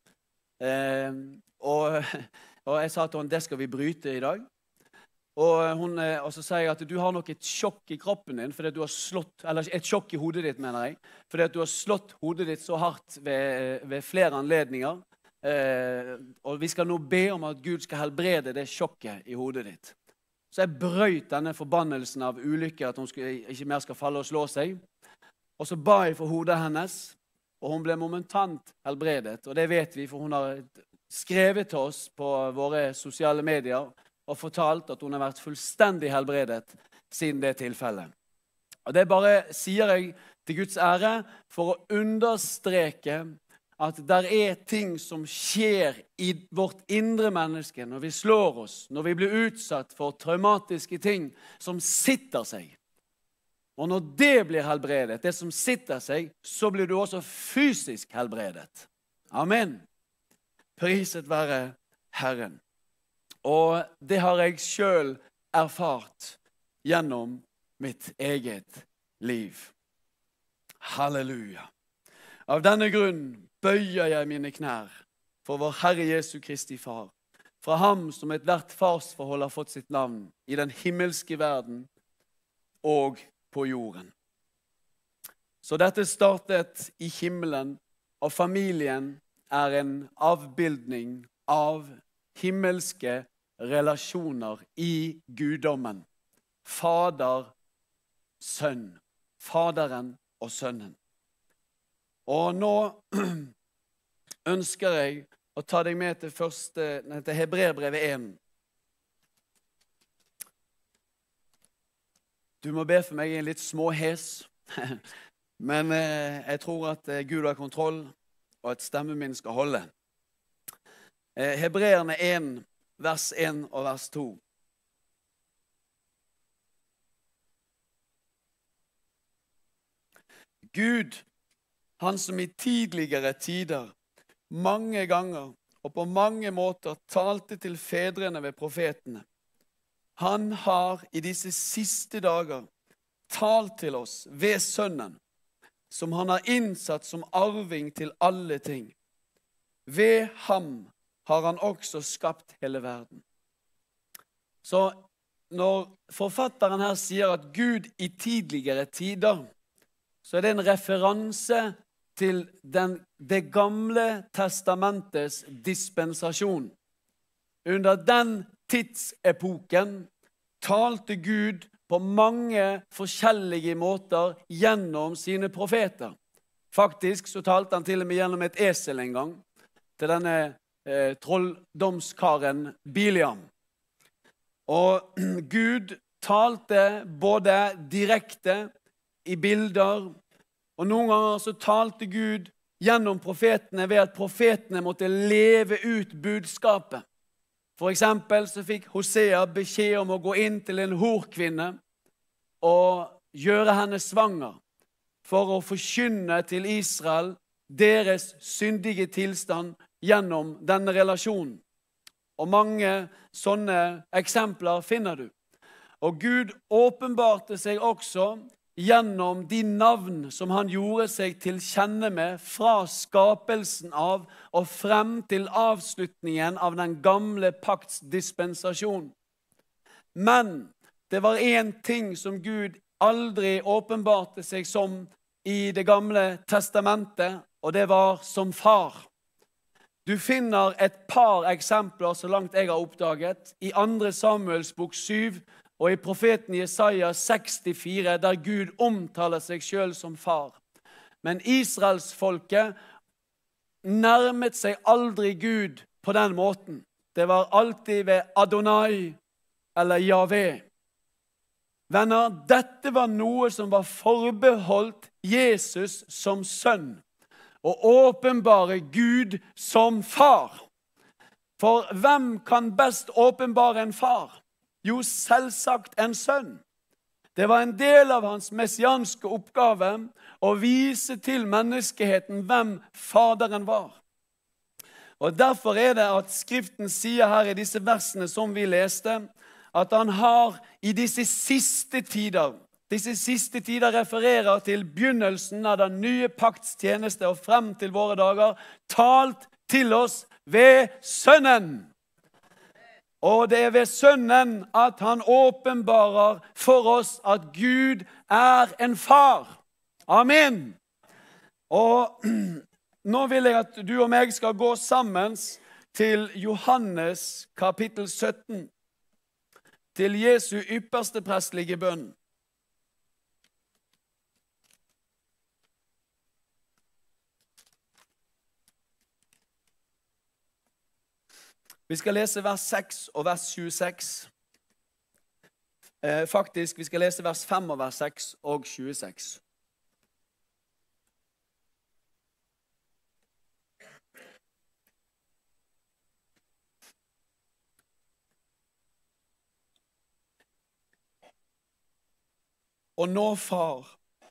Og jeg sa til henne, det skal vi bryte i dag. Og så sier jeg at du har nok et sjokk i kroppen din, fordi du har slått, eller et sjokk i hodet ditt, mener jeg, fordi at du har slått hodet ditt så hardt ved flere anledninger. Og vi skal nå be om at Gud skal helbrede det sjokket i hodet ditt. Så jeg brøyt denne forbannelsen av ulykke, at hun ikke mer skal falle og slå seg. Og så ba jeg for hodet hennes, og hun ble momentant helbredet. Og det vet vi, for hun har skrevet til oss på våre sosiale medier og fortalt at hun har vært fullstendig helbredet siden det tilfellet. Og det bare sier jeg til Guds ære for å understreke at der er ting som skjer i vårt indre menneske når vi slår oss, når vi blir utsatt for traumatiske ting som sitter seg. Og når det blir helbredet, det som sitter seg, så blir du også fysisk helbredet. Amen. Priset være Herren. Og det har jeg selv erfart gjennom mitt eget liv. Halleluja. Av denne grunn bøyer jeg mine knær for vår Herre Jesu Kristi Far, fra ham som et hvert farsforhold har fått sitt navn i den himmelske verden og på jorden. Så dette startet i himmelen, og familien er en avbildning av himmelske relasjoner i guddommen. Fader, sønn. Faderen og sønnen. Og nå ønsker jeg å ta deg med til Hebreerbrevet 1. Du må be for meg, jeg er litt småhes, men jeg tror at Gud har kontroll, og at stemmen min skal holde. Hebreerne 1, vers 1 og vers 2. Gud, han som i tidligere tider, mange ganger og på mange måter talte til fedrene ved profetene, han har i disse siste dager talt til oss ved sønnen, som han har innsatt som arving til alle ting. Ved ham har han også skapt hele verden. Så når forfatteren her sier at Gud i tidligere tider, så er det en referanse til det gamle testamentets dispensasjon. Under den tidsepoken talte Gud på mange forskjellige måter gjennom sine profeter. Faktisk så talte han til og med gjennom et esel en gang til denne trolldomskaren Biliam. Og Gud talte både direkte i bilder, og noen ganger så talte Gud gjennom profetene ved at profetene måtte leve ut budskapet. For eksempel så fikk Hosea beskjed om å gå inn til en horkvinne og gjøre henne svanger for å forkynne til Israel deres syndige tilstand gjennom denne relasjonen. Og mange sånne eksempler finner du. Og Gud åpenbarte seg også gjennom de navn som han gjorde seg til kjenne med fra skapelsen av og frem til avslutningen av den gamle pakts dispensasjon. Men det var en ting som Gud aldri åpenbarte seg som i det gamle testamentet, og det var som far. Du finner et par eksempler, så langt jeg har oppdaget, i 2. Samuels bok 7 og i profeten Jesaja 64, der Gud omtaler seg selv som far. Men Israelsfolket nærmet seg aldri Gud på den måten. Det var alltid ved Adonai eller Yahweh. Venner, dette var noe som var forbeholdt Jesus som sønn, og åpenbare Gud som far. For hvem kan best åpenbare en far? Jo, selvsagt en sønn. Det var en del av hans messianske oppgave å vise til menneskeheten hvem faderen var. Og derfor er det at Skriften sier her i disse versene som vi leste, at han har i disse siste tider refererer til begynnelsen av den nye pakts tjeneste og frem til våre dager, talt til oss ved Sønnen. Og det er ved Sønnen at han åpenbarer for oss at Gud er en far. Amen. Og nå vil jeg at du og meg skal gå sammen til Johannes kapittel 17, til Jesu ypperste prestlige bønn. Vi skal lese vers 6 og vers 26. Faktisk, vi skal lese vers 5 og vers 6 og 26. Og nå, far,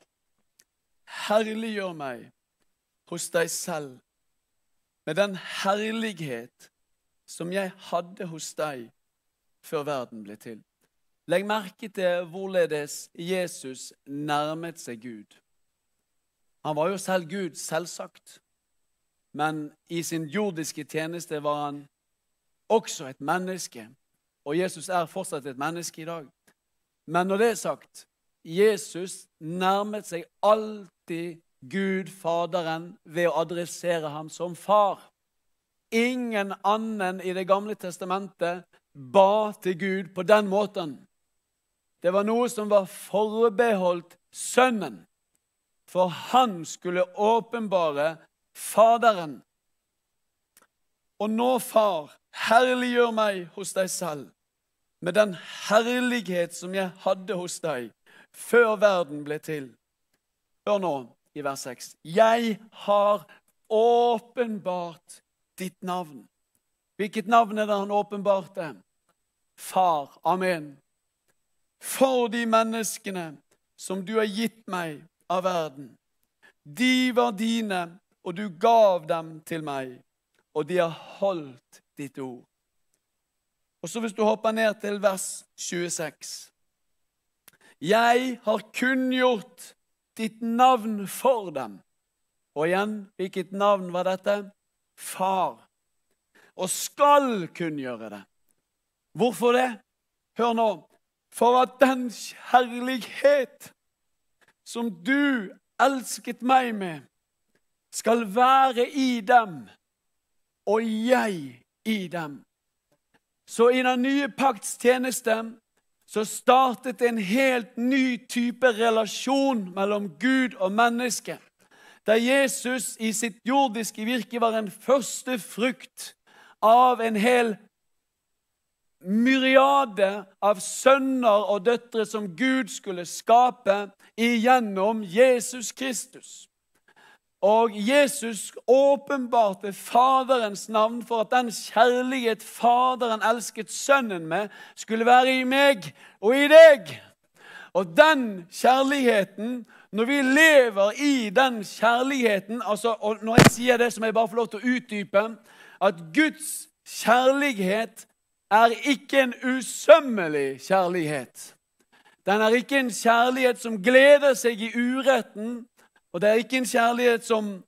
herliggjør meg hos deg selv med den herlighet som jeg hadde hos deg før verden ble til. Legg merke til hvorledes Jesus nærmet seg Gud. Han var jo selv Gud, selvsagt. Men i sin jordiske tjeneste var han også et menneske. Og Jesus er fortsatt et menneske i dag. Men når det er sagt, Jesus nærmet seg alltid Gud, Faderen, ved å adressere ham som far. Ingen annen i det gamle testamentet ba til Gud på den måten. Det var noe som var forbeholdt sønnen, for han skulle åpenbare Faderen. Og nå, far, herliggjør meg hos deg selv, med den herlighet som jeg hadde hos deg, før verden ble til. Hør nå i vers 6. Jeg har åpenbart ditt navn. Hvilket navn er det han åpenbarte? Far, amen. For de menneskene som du har gitt meg av verden. De var dine, og du gav dem til meg, og de har holdt ditt ord. Og så hvis du hopper ned til vers 26. Jeg har kunngjort ditt navn for dem. Og igjen, hvilket navn var dette? Far. Og skal kunngjøre det. Hvorfor det? Hør nå. For at den kjærlighet som du elsket meg med, skal være i dem, og jeg i dem. Så i den nye pakts tjeneste, så startet en helt ny type relasjon mellom Gud og menneske. Der Jesus i sitt jordiske virke var en første frukt av en hel myriade av sønner og døtre som Gud skulle skape igjennom Jesus Kristus. Og Jesus åpenbarte Faderens navn for at den kjærlighet Faderen elsket sønnen med skulle være i meg og i deg. Og den kjærligheten, når vi lever i den kjærligheten, altså, og når jeg sier det som jeg bare får lov til å utdype, at Guds kjærlighet er ikke en usømmelig kjærlighet. Den er ikke en kjærlighet som gleder seg i uretten, og det er ikke en kjærlighet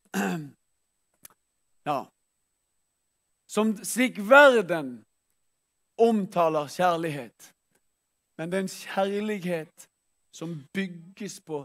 som slik verden omtaler kjærlighet. Men det er en kjærlighet som bygges på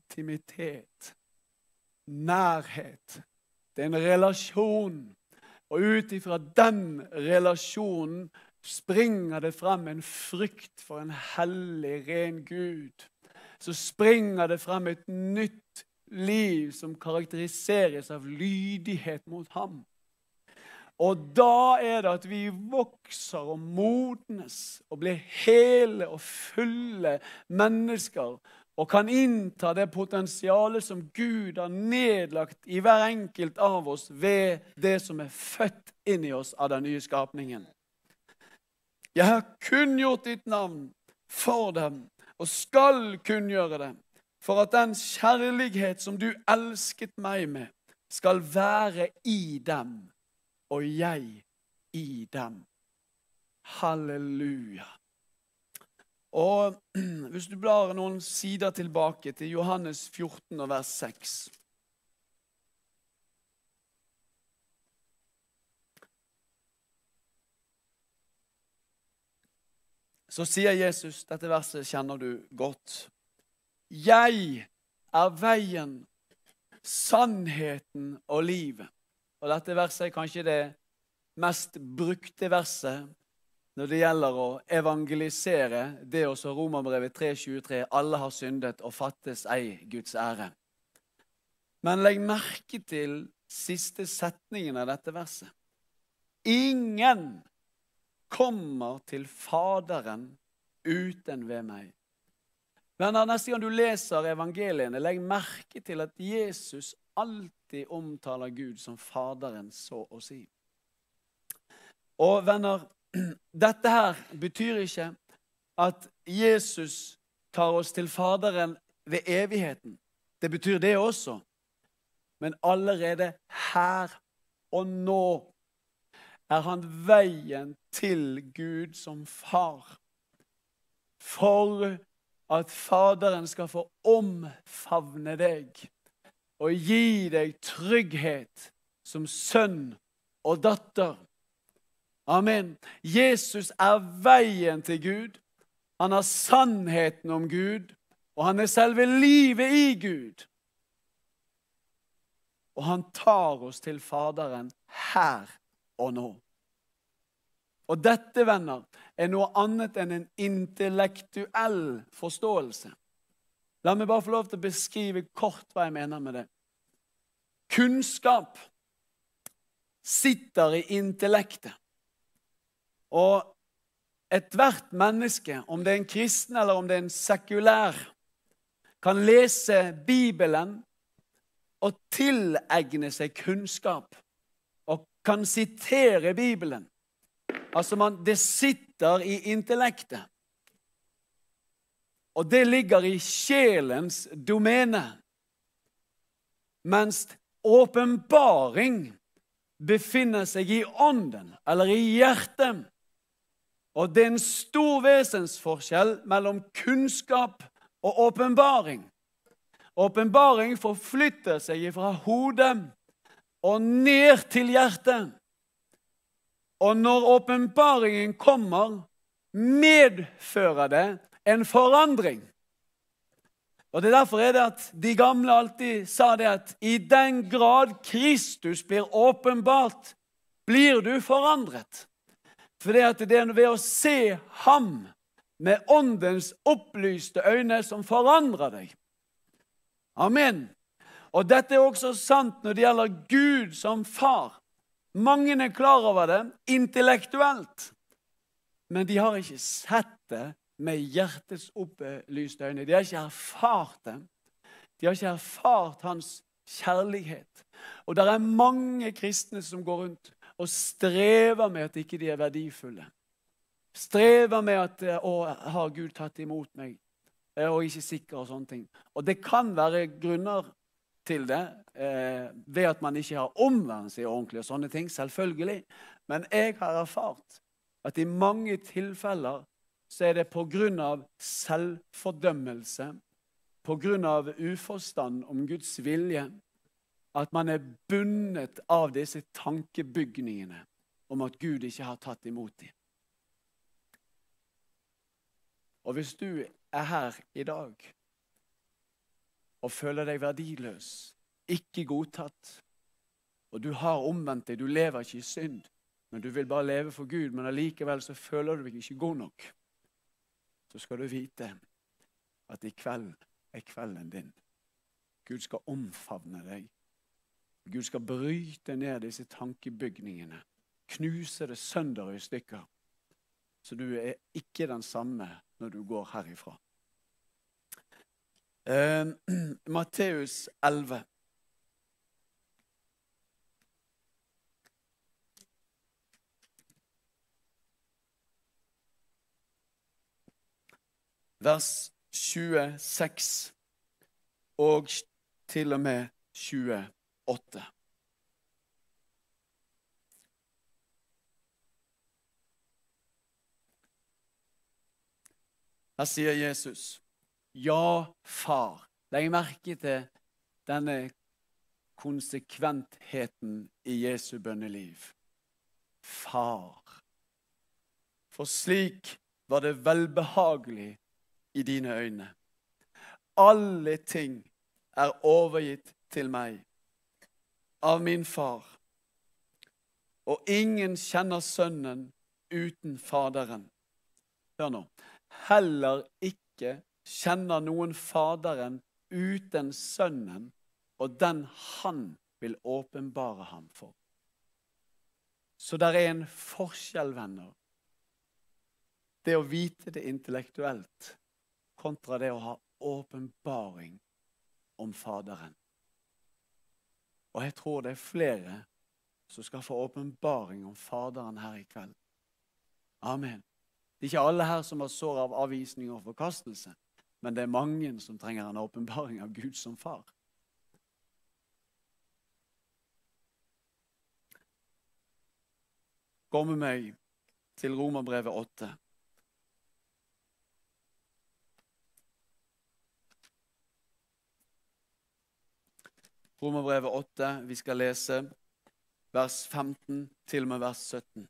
intimitet, nærhet. Det er en relasjon Og ut ifra den relasjonen springer det frem en frykt for en hellig, ren Gud. Så springer det frem et nytt liv som karakteriseres av lydighet mot ham. Og da er det at vi vokser og modnes og blir hele og fulle mennesker og kan innta det potensialet som Gud har nedlagt i hver enkelt av oss ved det som er født inn i oss av den nye skapningen. Jeg har kunngjort ditt navn for dem og skal kunngjøre det, for at den kjærlighet som du elsket meg med skal være i dem og jeg i dem. Halleluja. Og hvis du blar noen sider tilbake til Johannes 14 og vers 6. Så sier Jesus, dette verset kjenner du godt. Jeg er veien, sannheten og livet. Og dette verset er kanskje det mest brukte verset når det gjelder å evangelisere, det også Romerbrevet 3:23, alle har syndet og fattes ei Guds ære. Men legg merke til siste setningen av dette verset. Ingen kommer til Faderen uten ved meg. Venner, neste gang du leser evangeliene, legg merke til at Jesus alltid omtaler Gud som Faderen, så å si. Og venner, dette her betyr ikke at Jesus tar oss til Faderen ved evigheten. Det betyr det også. Men allerede her og nå er han veien til Gud som far. For at Faderen skal få omfavne deg og gi deg trygghet som sønn og datter. Amen. Jesus er veien til Gud. Han har sannheten om Gud, og han er selve livet i Gud. Og han tar oss til Faderen her og nå. Og dette, venner, er noe annet enn en intellektuell forståelse. La meg bare få lov til å beskrive kort hva jeg mener med det. Kunnskap sitter i intellektet. Og ethvert menneske, om det er en kristen eller om det er en sekulær, kan lese Bibelen og tilegne seg kunnskap og kan sitere Bibelen. Altså det sitter i intellektet. Og det ligger i sjelens domene. Mens åpenbaring befinner seg i ånden, eller i hjertet. Og det er en stor vesensforskjell mellom kunnskap og åpenbaring. Åpenbaring forflytter seg fra hodet og ned til hjertet. Og når åpenbaringen kommer, medfører det en forandring. Og det er derfor er det at de gamle alltid sa det at i den grad Kristus blir åpenbart, blir du forandret. For det er ved å se ham med åndens opplyste øyne som forandrer deg. Amen. Og dette er også sant når det gjelder Gud som far. Mange er klar over det intellektuelt, men de har ikke sett det med hjertets opplyste øyne. De har ikke erfart det. De har ikke erfart hans kjærlighet. Og det er mange kristne som går rundt og strever med at ikke de er verdifulle. Strever med at har Gud tatt imot meg? Og ikke sikker og sånne ting. Og det kan være grunner til det, ved at man ikke har omvendt seg ordentlig og sånne ting, selvfølgelig. Men jeg har erfart at i mange tilfeller så er det på grunn av selvfordømmelse, på grunn av uforstand om Guds vilje, at man er bundet av disse tankebygningene om at Gud ikke har tatt imot dem. Og hvis du er her i dag og føler deg verdiløs, ikke godtatt, og du har omvendt deg, du lever ikke i synd, men du vil bare leve for Gud, men allikevel så føler du deg ikke god nok, så skal du vite at i kveld kvelden din. Gud skal omfavne deg. Gud skal bryte ned disse tankebygningene, knuse det sønder i stykker, så du er ikke den samme når du går herifra. Matteus 11. Vers 26 og til og med 28. Her sier Jesus, ja, far. Legg merke til denne konsekventheten i Jesu bønneliv. Far. For slik var det velbehagelig i dine øyne. Alle ting er overgitt til meg av min far. Og ingen kjenner sønnen uten faderen. Hør nå. Heller ikke kjenner noen faderen uten sønnen, og den han vil åpenbare ham for. Så der er en forskjell, venner. Det å vite det intellektuelt, kontra det å ha åpenbaring om faderen. Og jeg tror det er flere som skal få åpenbaring om faderen her i kveld. Amen. Det er ikke alle her som har sår av avvisning og forkastelse, men det er mange som trenger en åpenbaring av Gud som far. Gå med meg til Romerbrevet 8. Romerbrevet 8, vi skal lese vers 15 til og med vers 17.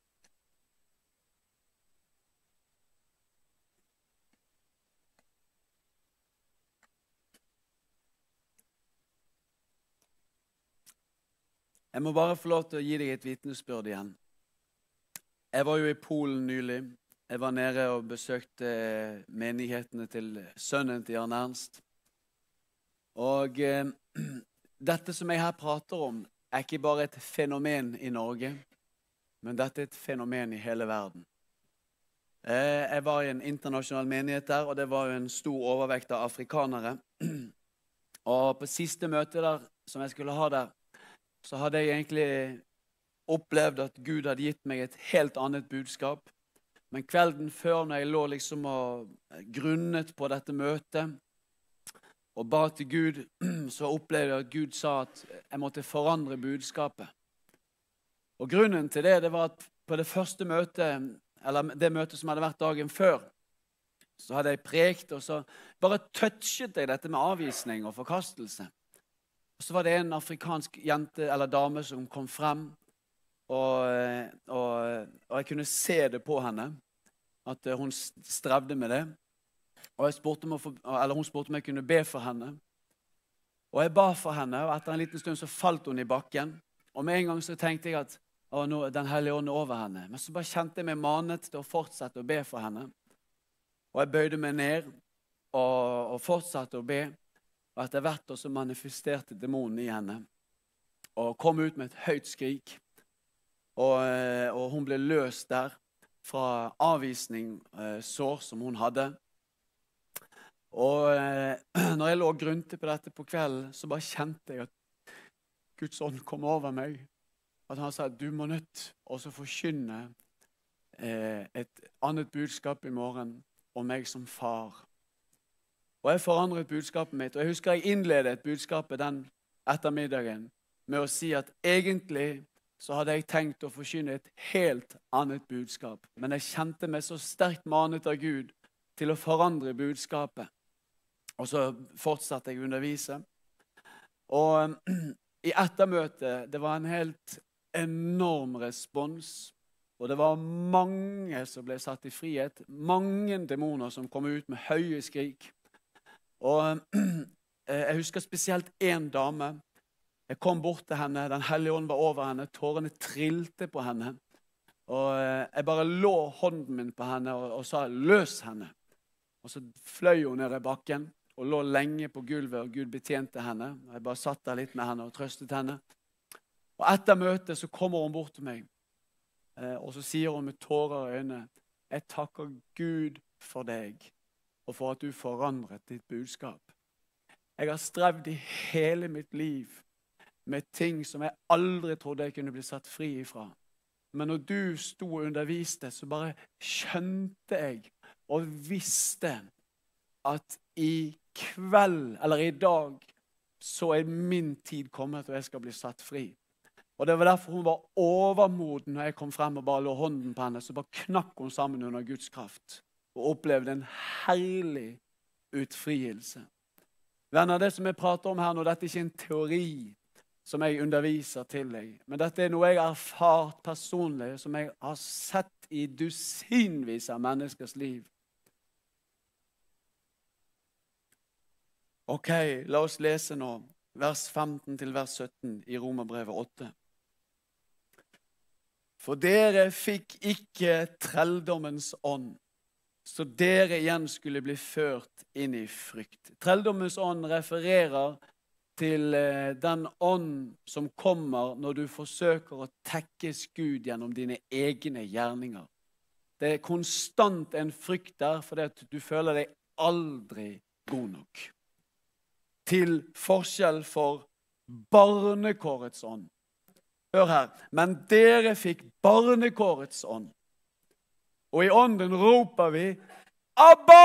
Jeg må bare få lov til å gi deg et vitnesbyrd igjen. Jeg var jo i Polen nylig. Jeg var nede og besøkte menighetene til sønnen til Jan Ernst. Og dette som jeg her prater om, er ikke bare et fenomen i Norge, men dette er et fenomen i hele verden. Jeg var i en internasjonal menighet der, og det var jo en stor overvekt av afrikanere. Og på siste møte der, som jeg skulle ha der, så hadde jeg egentlig opplevd at Gud hadde gitt meg et helt annet budskap. Men kvelden før, når jeg lå liksom og grunnet på dette møtet, og ba til Gud, så opplevde jeg at Gud sa at jeg måtte forandre budskapet. Og grunnen til det, det var at på det første møtet, eller det møtet som hadde vært dagen før, så hadde jeg prekt, og så bare touchet jeg dette med avvisning og forkastelse. Og så var det en afrikansk jente eller dame som kom frem, og jeg kunne se det på henne, at hun strevde med det. Og hun spurte om jeg kunne be for henne. Og jeg ba for henne, og etter en liten stund så falt hun i bakken. Og med en gang så tenkte jeg at nå er den hellige ånd over henne. Men så bare kjente jeg meg manet til å fortsette å be for henne. Og jeg bøyde meg ned og fortsatte å be. Og etter hvert også manifesterte demonen i henne. Og kom ut med et høyt skrik. Og hun ble løst der fra avvisning, sår som hun hadde. Og når jeg lå og grunte på dette på kvelden, så bare kjente jeg at Guds ånd kom over meg. At han sa at du må nødt også forkynne et annet budskap i morgen om meg som far. Og jeg forandret budskapet mitt, og jeg husker jeg innledet budskapet den ettermiddagen med å si at egentlig så hadde jeg tenkt å forkynne et helt annet budskap. Men jeg kjente meg så sterkt manet av Gud til å forandre budskapet. Og så fortsatte jeg å undervise. Og i ettermøtet, det var en helt enorm respons. Og det var mange som ble satt i frihet. Mange demoner som kom ut med høye skrik. Og jeg husker spesielt en dame. Jeg kom bort til henne, Den hellige ånd var over henne, tårene trilte på henne. Og jeg bare lå hånden min på henne og sa, løs henne. Og så fløy hun ned i bakken og lå lenge på gulvet, og Gud betjente henne. Jeg bare satt der litt med henne og trøstet henne. Og etter møtet så kommer hun bort til meg, og så sier hun med tårer i øynene, jeg takker Gud for deg, og for at du forandret ditt budskap. Jeg har strevd i hele mitt liv med ting som jeg aldri trodde jeg kunne bli satt fri ifra. Men når du sto og underviste, så bare skjønte jeg og visste at i kveld, eller i dag, så er min tid kommet, og jeg skal bli satt fri. Og det var derfor hun var overmoden når jeg kom frem og bare lå hånden på henne, så bare knakk hun sammen under Guds kraft, og opplevde en herlig utfrielse. Venner, det som jeg prater om her nå, dette er ikke en teori som jeg underviser til deg, men dette er noe jeg har erfart personlig, som jeg har sett i dusinvis av menneskers liv. Ok, la oss lese nå, vers 15 til vers 17 i Romerbrevet 8. For dere fikk ikke trelldommens ånd, så dere igjen skulle bli ført inn i frykt. Trelldommens ånd refererer til den ånd som kommer når du forsøker å tekkes Gud gjennom dine egne gjerninger. Det er konstant en frykt der, fordi at du føler deg aldri god nok. Til forskjell for barnekårets ånd. Hør her, men dere fikk barnekårets ånd. Og i ånden roper vi, Abba!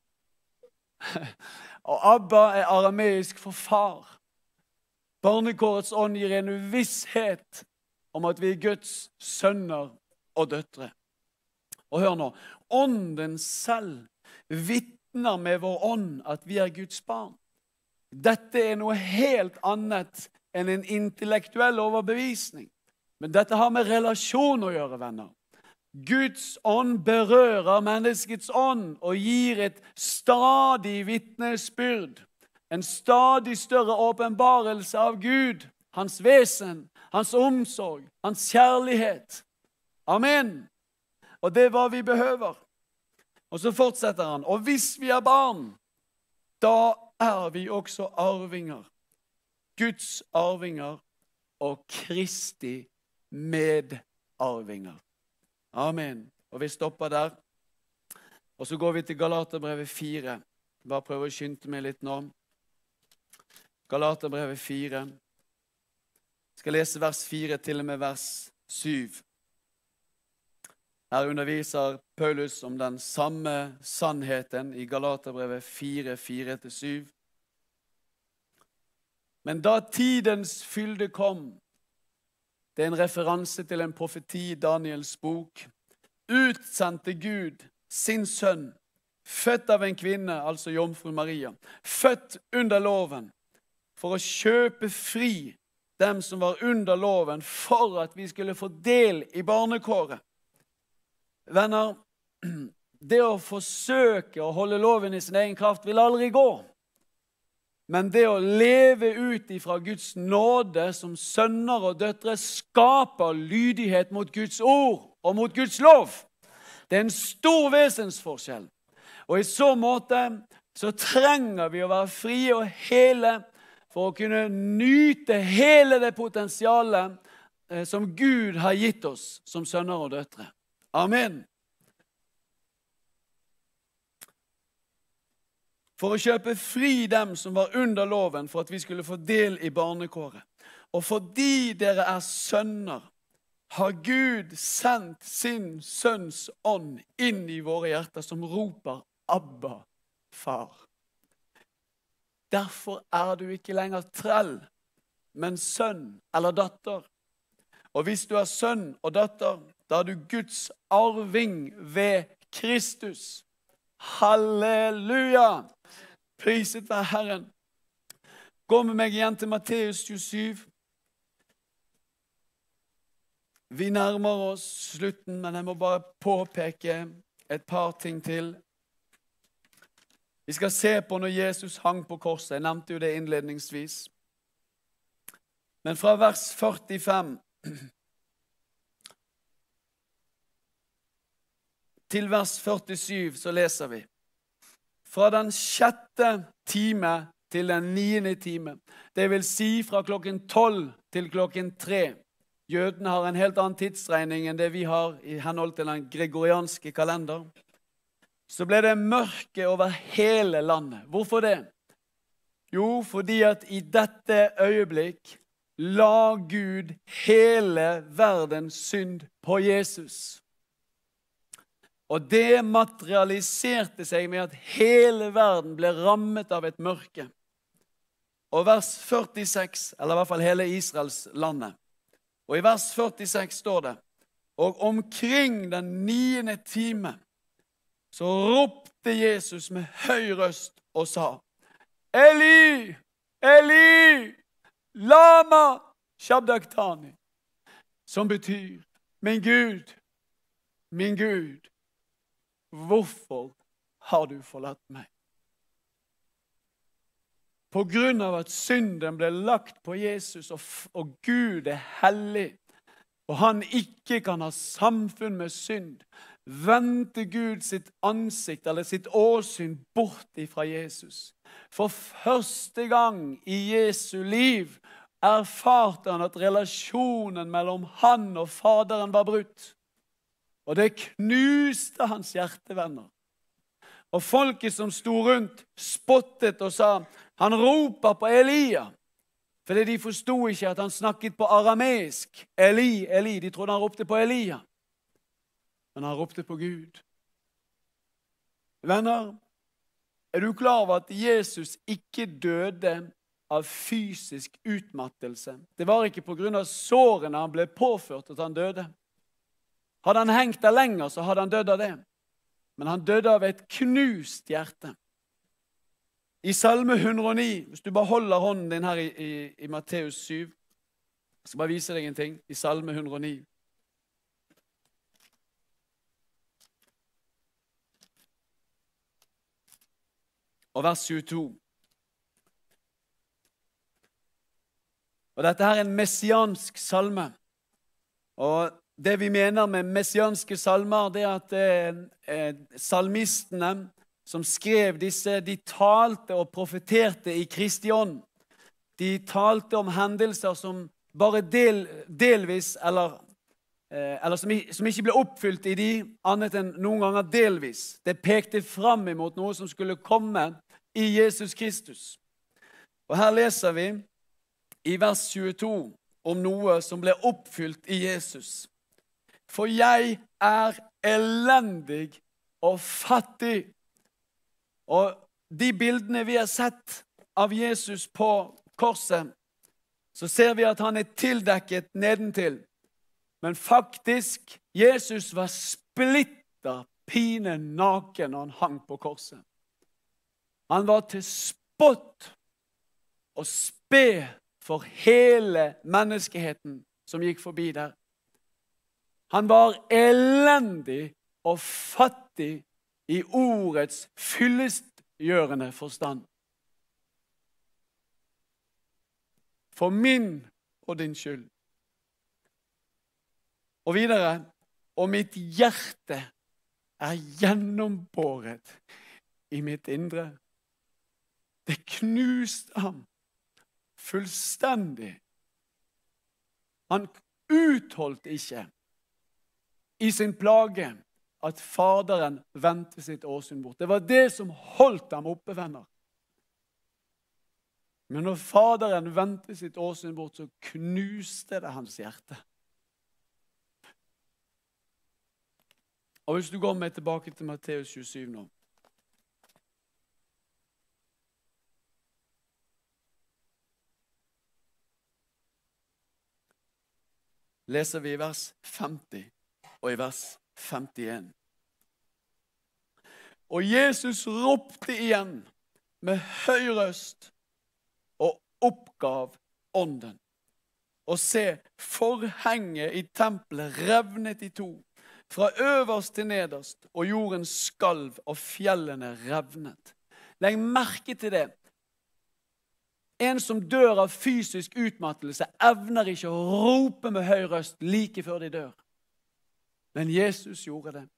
Og Abba er arameisk for far. Barnekårets ånd gir en uvisshet om at vi er Guds sønner og døtre. Og hør nå, ånden selv vitner med vår ånd at vi er Guds barn. Dette er noe helt annet enn en intellektuell overbevisning. Men dette har med relasjon å gjøre, venner. Guds ånd berører menneskets ånd og gir et stadig vitnesbyrd. En stadig større åpenbarelse av Gud, hans vesen, hans omsorg, hans kjærlighet. Amen. Og det er hva vi behøver. Og så fortsetter han. Og hvis vi er barn, da er vi også arvinger. Guds arvinger og Kristi medarvinger. Amen. Og vi stopper der. Og så går vi til Galaterbrevet 4. Bare prøv å skynde meg litt nå. Galaterbrevet 4. Jeg skal lese vers 4 til og med vers 7. Her underviser Paulus om den samme sannheten i Galaterbrevet 4, 4-7. Men da tidens fylde kom, det er en referanse til en profeti i Daniels bok, utsendte Gud sin sønn, født av en kvinne, altså jomfru Maria, født under loven, for å kjøpe fri dem som var under loven, for at vi skulle få del i barnekåret. Venner, det å forsøke å holde loven i sin egen kraft vil aldri gå. Men det å leve ut ifra Guds nåde som sønner og døtre skaper lydighet mot Guds ord og mot Guds lov. Det er en stor vesensforskjell. Og i så måte så trenger vi å være frie og hele for å kunne nyte hele det potensialet som Gud har gitt oss som sønner og døtre. Amen. For å kjøpe fri dem som var under loven, for at vi skulle få del i barnekåret. Og fordi dere er sønner, har Gud sendt sin sønns ånd inn i våre hjerter, som roper, Abba, far. Derfor er du ikke lenger trell, men sønn eller datter. Og hvis du er sønn og datter, da er du Guds arving ved Kristus. Halleluja! Priset være Herren. Gå med meg igjen til Matteus 27. Vi nærmer oss slutten, men jeg må bare påpeke et par ting til. Vi skal se på når Jesus hang på korset. Jeg nevnte jo det innledningsvis. Men fra vers 45 til vers 47 så leser vi. Fra den 6. time til den 9. time. Det vil si fra klokken 12 til klokken 3. Jødene har en helt annen tidsregning enn det vi har i henhold til den gregorianske kalender. Så ble det mørke over hele landet. Hvorfor det? Jo, fordi at i dette øyeblikk la Gud hele verdens synd på Jesus. Og det materialiserte seg med at hele verden ble rammet av et mørke. Og vers 46, eller i hvert fall hele Israels landet. Og i vers 46 står det, og omkring den 9. time, så ropte Jesus med høy røst og sa, Eli, Eli, lama shabdaktani, som betyr, min Gud, hvorfor har du forlatt meg? På grunn av at synden ble lagt på Jesus, og Gud er hellig, og han ikke kan ha samfunn med synd, vendte Gud sitt ansikt, eller sitt åsyn, bort ifra Jesus. For første gang i Jesu liv erfarte han at relasjonen mellom han og Faderen var brutt. Og det knuste hans hjertevenner. Og folket som sto rundt spottet og sa, han roper på Elia. Fordi de forstod ikke at han snakket på arameisk. Eli, Eli. De trodde han ropte på Elia. Men han ropte på Gud. Venner, er du klar over at Jesus ikke døde av fysisk utmattelse? Det var ikke på grunn av sårene han ble påført at han døde. Hadde han hengt der lenger, så hadde han dødd av det. Men han døde av et knust hjerte. I Salme 109, hvis du bare holder hånden din her i Matteus 7, jeg skal bare vise deg en ting, i Salme 109. Og vers 22. Og dette her er en messiansk salme. Og det vi mener med messianske salmer, det er at salmistene som skrev disse, de talte og profeterte i Kristi ånd. De talte om hendelser som bare delvis, eller som ikke ble oppfylt i de, annet enn noen ganger delvis. Det pekte frem imot noe som skulle komme i Jesus Kristus. Og her leser vi i vers 22 om noe som ble oppfylt i Jesus. For jeg er elendig og fattig. Og de bildene vi har sett av Jesus på korset, så ser vi at han er tildekket nedentil. Men faktisk, Jesus var splitter pine naken når han hang på korset. Han var til spott og spe for hele menneskeheten som gikk forbi der. Han var elendig og fattig i ordets fyllestgjørende forstand. For min og din skyld. Og videre, og mitt hjerte er gjennombåret i mitt indre. Det knuste ham fullstendig. Han utholdt ikke i sin plage at Faderen vendte sitt åsyn bort. Det var det som holdt ham oppe, venner. Men når Faderen vendte sitt åsyn bort, så knuste det hans hjerte. Og hvis du går med tilbake til Matteus 27 nå. Leser vi i vers 50 og i vers 51. Og Jesus ropte igjen med høy røst og oppgav ånden. Og se, forhenget i tempelet revnet i to, fra øverst til nederst, og jorden skalv og fjellene revnet. Legg merke til det. en som dør av fysisk utmattelse, evner ikke å rope med høy røst like før de dør. Men Jesus gjorde det.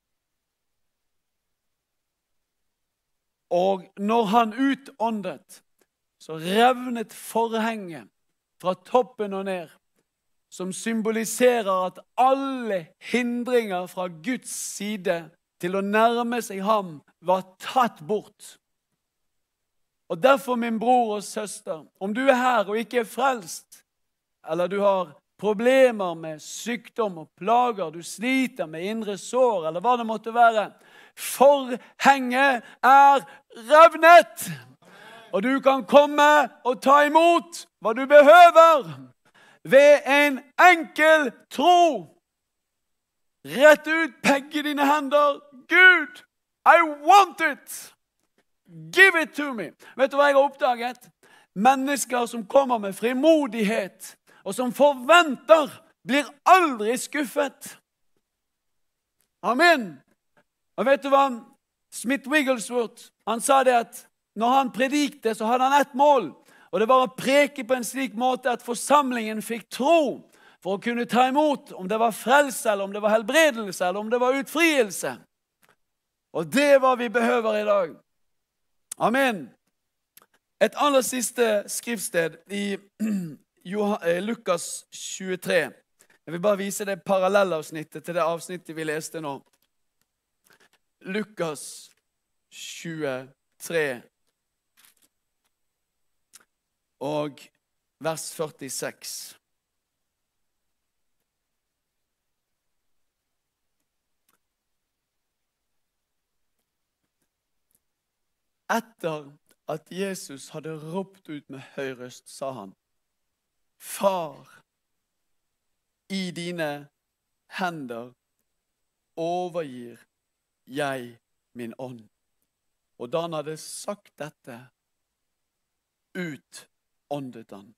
Og når han utåndet, så revnet forhenget fra toppen og ned, som symboliserer at alle hindringer fra Guds side til å nærme seg ham var tatt bort. Og derfor, min bror og søster, om du er her og ikke er frelst, eller du har problemer med sykdom og plager, du sliter med indre sår, eller hva det måtte være, forhenget er revnet. Og du kan komme og ta imot hva du behøver ved en enkel tro. Rett ut, begge dine hender. Gud, I want it. Give it to me. Vet du hva jeg har oppdaget? Mennesker som kommer med frimodighet og som forventer, blir aldri skuffet. Amen. Og vet du hva? Smith Wigglesworth, han sa det at når han predikte, så hadde han ett mål. Og det var å preke på en slik måte at forsamlingen fikk tro for å kunne ta imot, om det var frelse, eller om det var helbredelse, eller om det var utfrielse. Og det er hva vi behøver i dag. Amen. Et aller siste skriftsted i Lukas 23. Jeg vil bare vise det parallellavsnittet til det avsnittet vi leste nå. Lukas 23 og vers 46. Etter at Jesus hadde ropt ut med høy røst, sa han: Far, i dine hender overgir jeg min ånd. Og da han hadde sagt dette, utåndet han.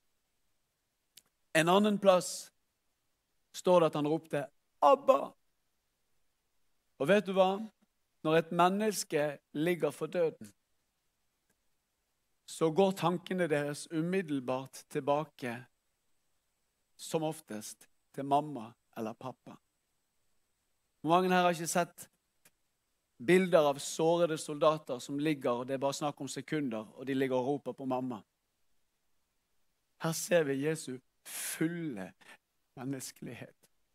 En annen plass står det at han ropte Abba. Og vet du hva? Når et menneske ligger for døden, så går tankene deres umiddelbart tilbake, som oftest, til mamma eller pappa. Mange her har ikke sett bilder av sårede soldater som ligger, og det er bare snakk om sekunder, og de ligger og roper på mamma. Her ser vi Jesu fulle menneskelighet.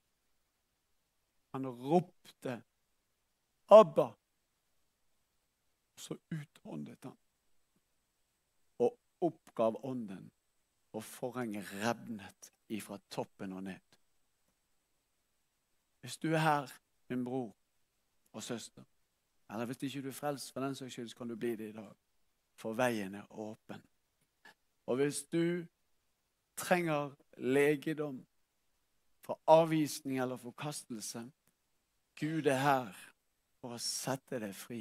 Han ropte Abba, og så utåndet han, og oppgav ånden, og forhenget revnet ifra toppen og ned. Hvis du er her, min bror og søster, eller hvis ikke du er frelst for den saks skyld, så kan du bli det i dag, for veien er åpen. Og hvis du trenger legedom for avvisning eller forkastelse, Gud er her for å sette deg fri.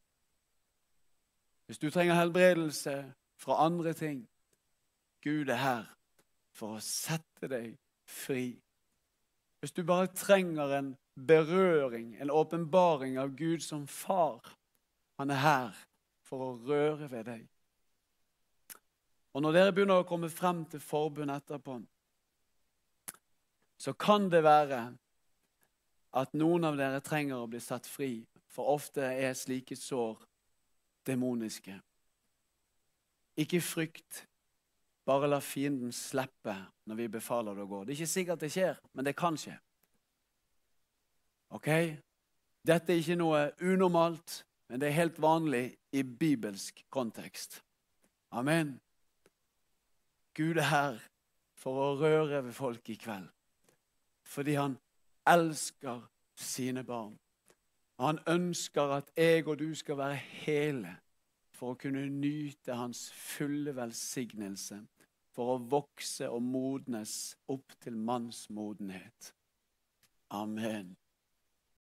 Hvis du trenger helbredelse fra andre ting, Gud er her for å sette deg fri. Hvis du bare trenger en berøring, en åpenbaring av Gud som far, han er her for å røre ved deg. Og når dere begynner å komme frem til forbund etterpå, så kan det være at noen av dere trenger å bli satt fri, for ofte er slike sår demoniske. Ikke frykt, bare la fienden slippe når vi befaler det å gå. Det er ikke sikkert det skjer, men det kan skje. Ok? Dette er ikke noe unormalt, men det er helt vanlig i bibelsk kontekst. Amen. Gud er her for å røre ved folk i kveld, fordi han elsker sine barn. Og han ønsker at jeg og du skal være hele for å kunne nyte hans fulle velsignelse, for å vokse og modnes opp til manns modenhet. Amen.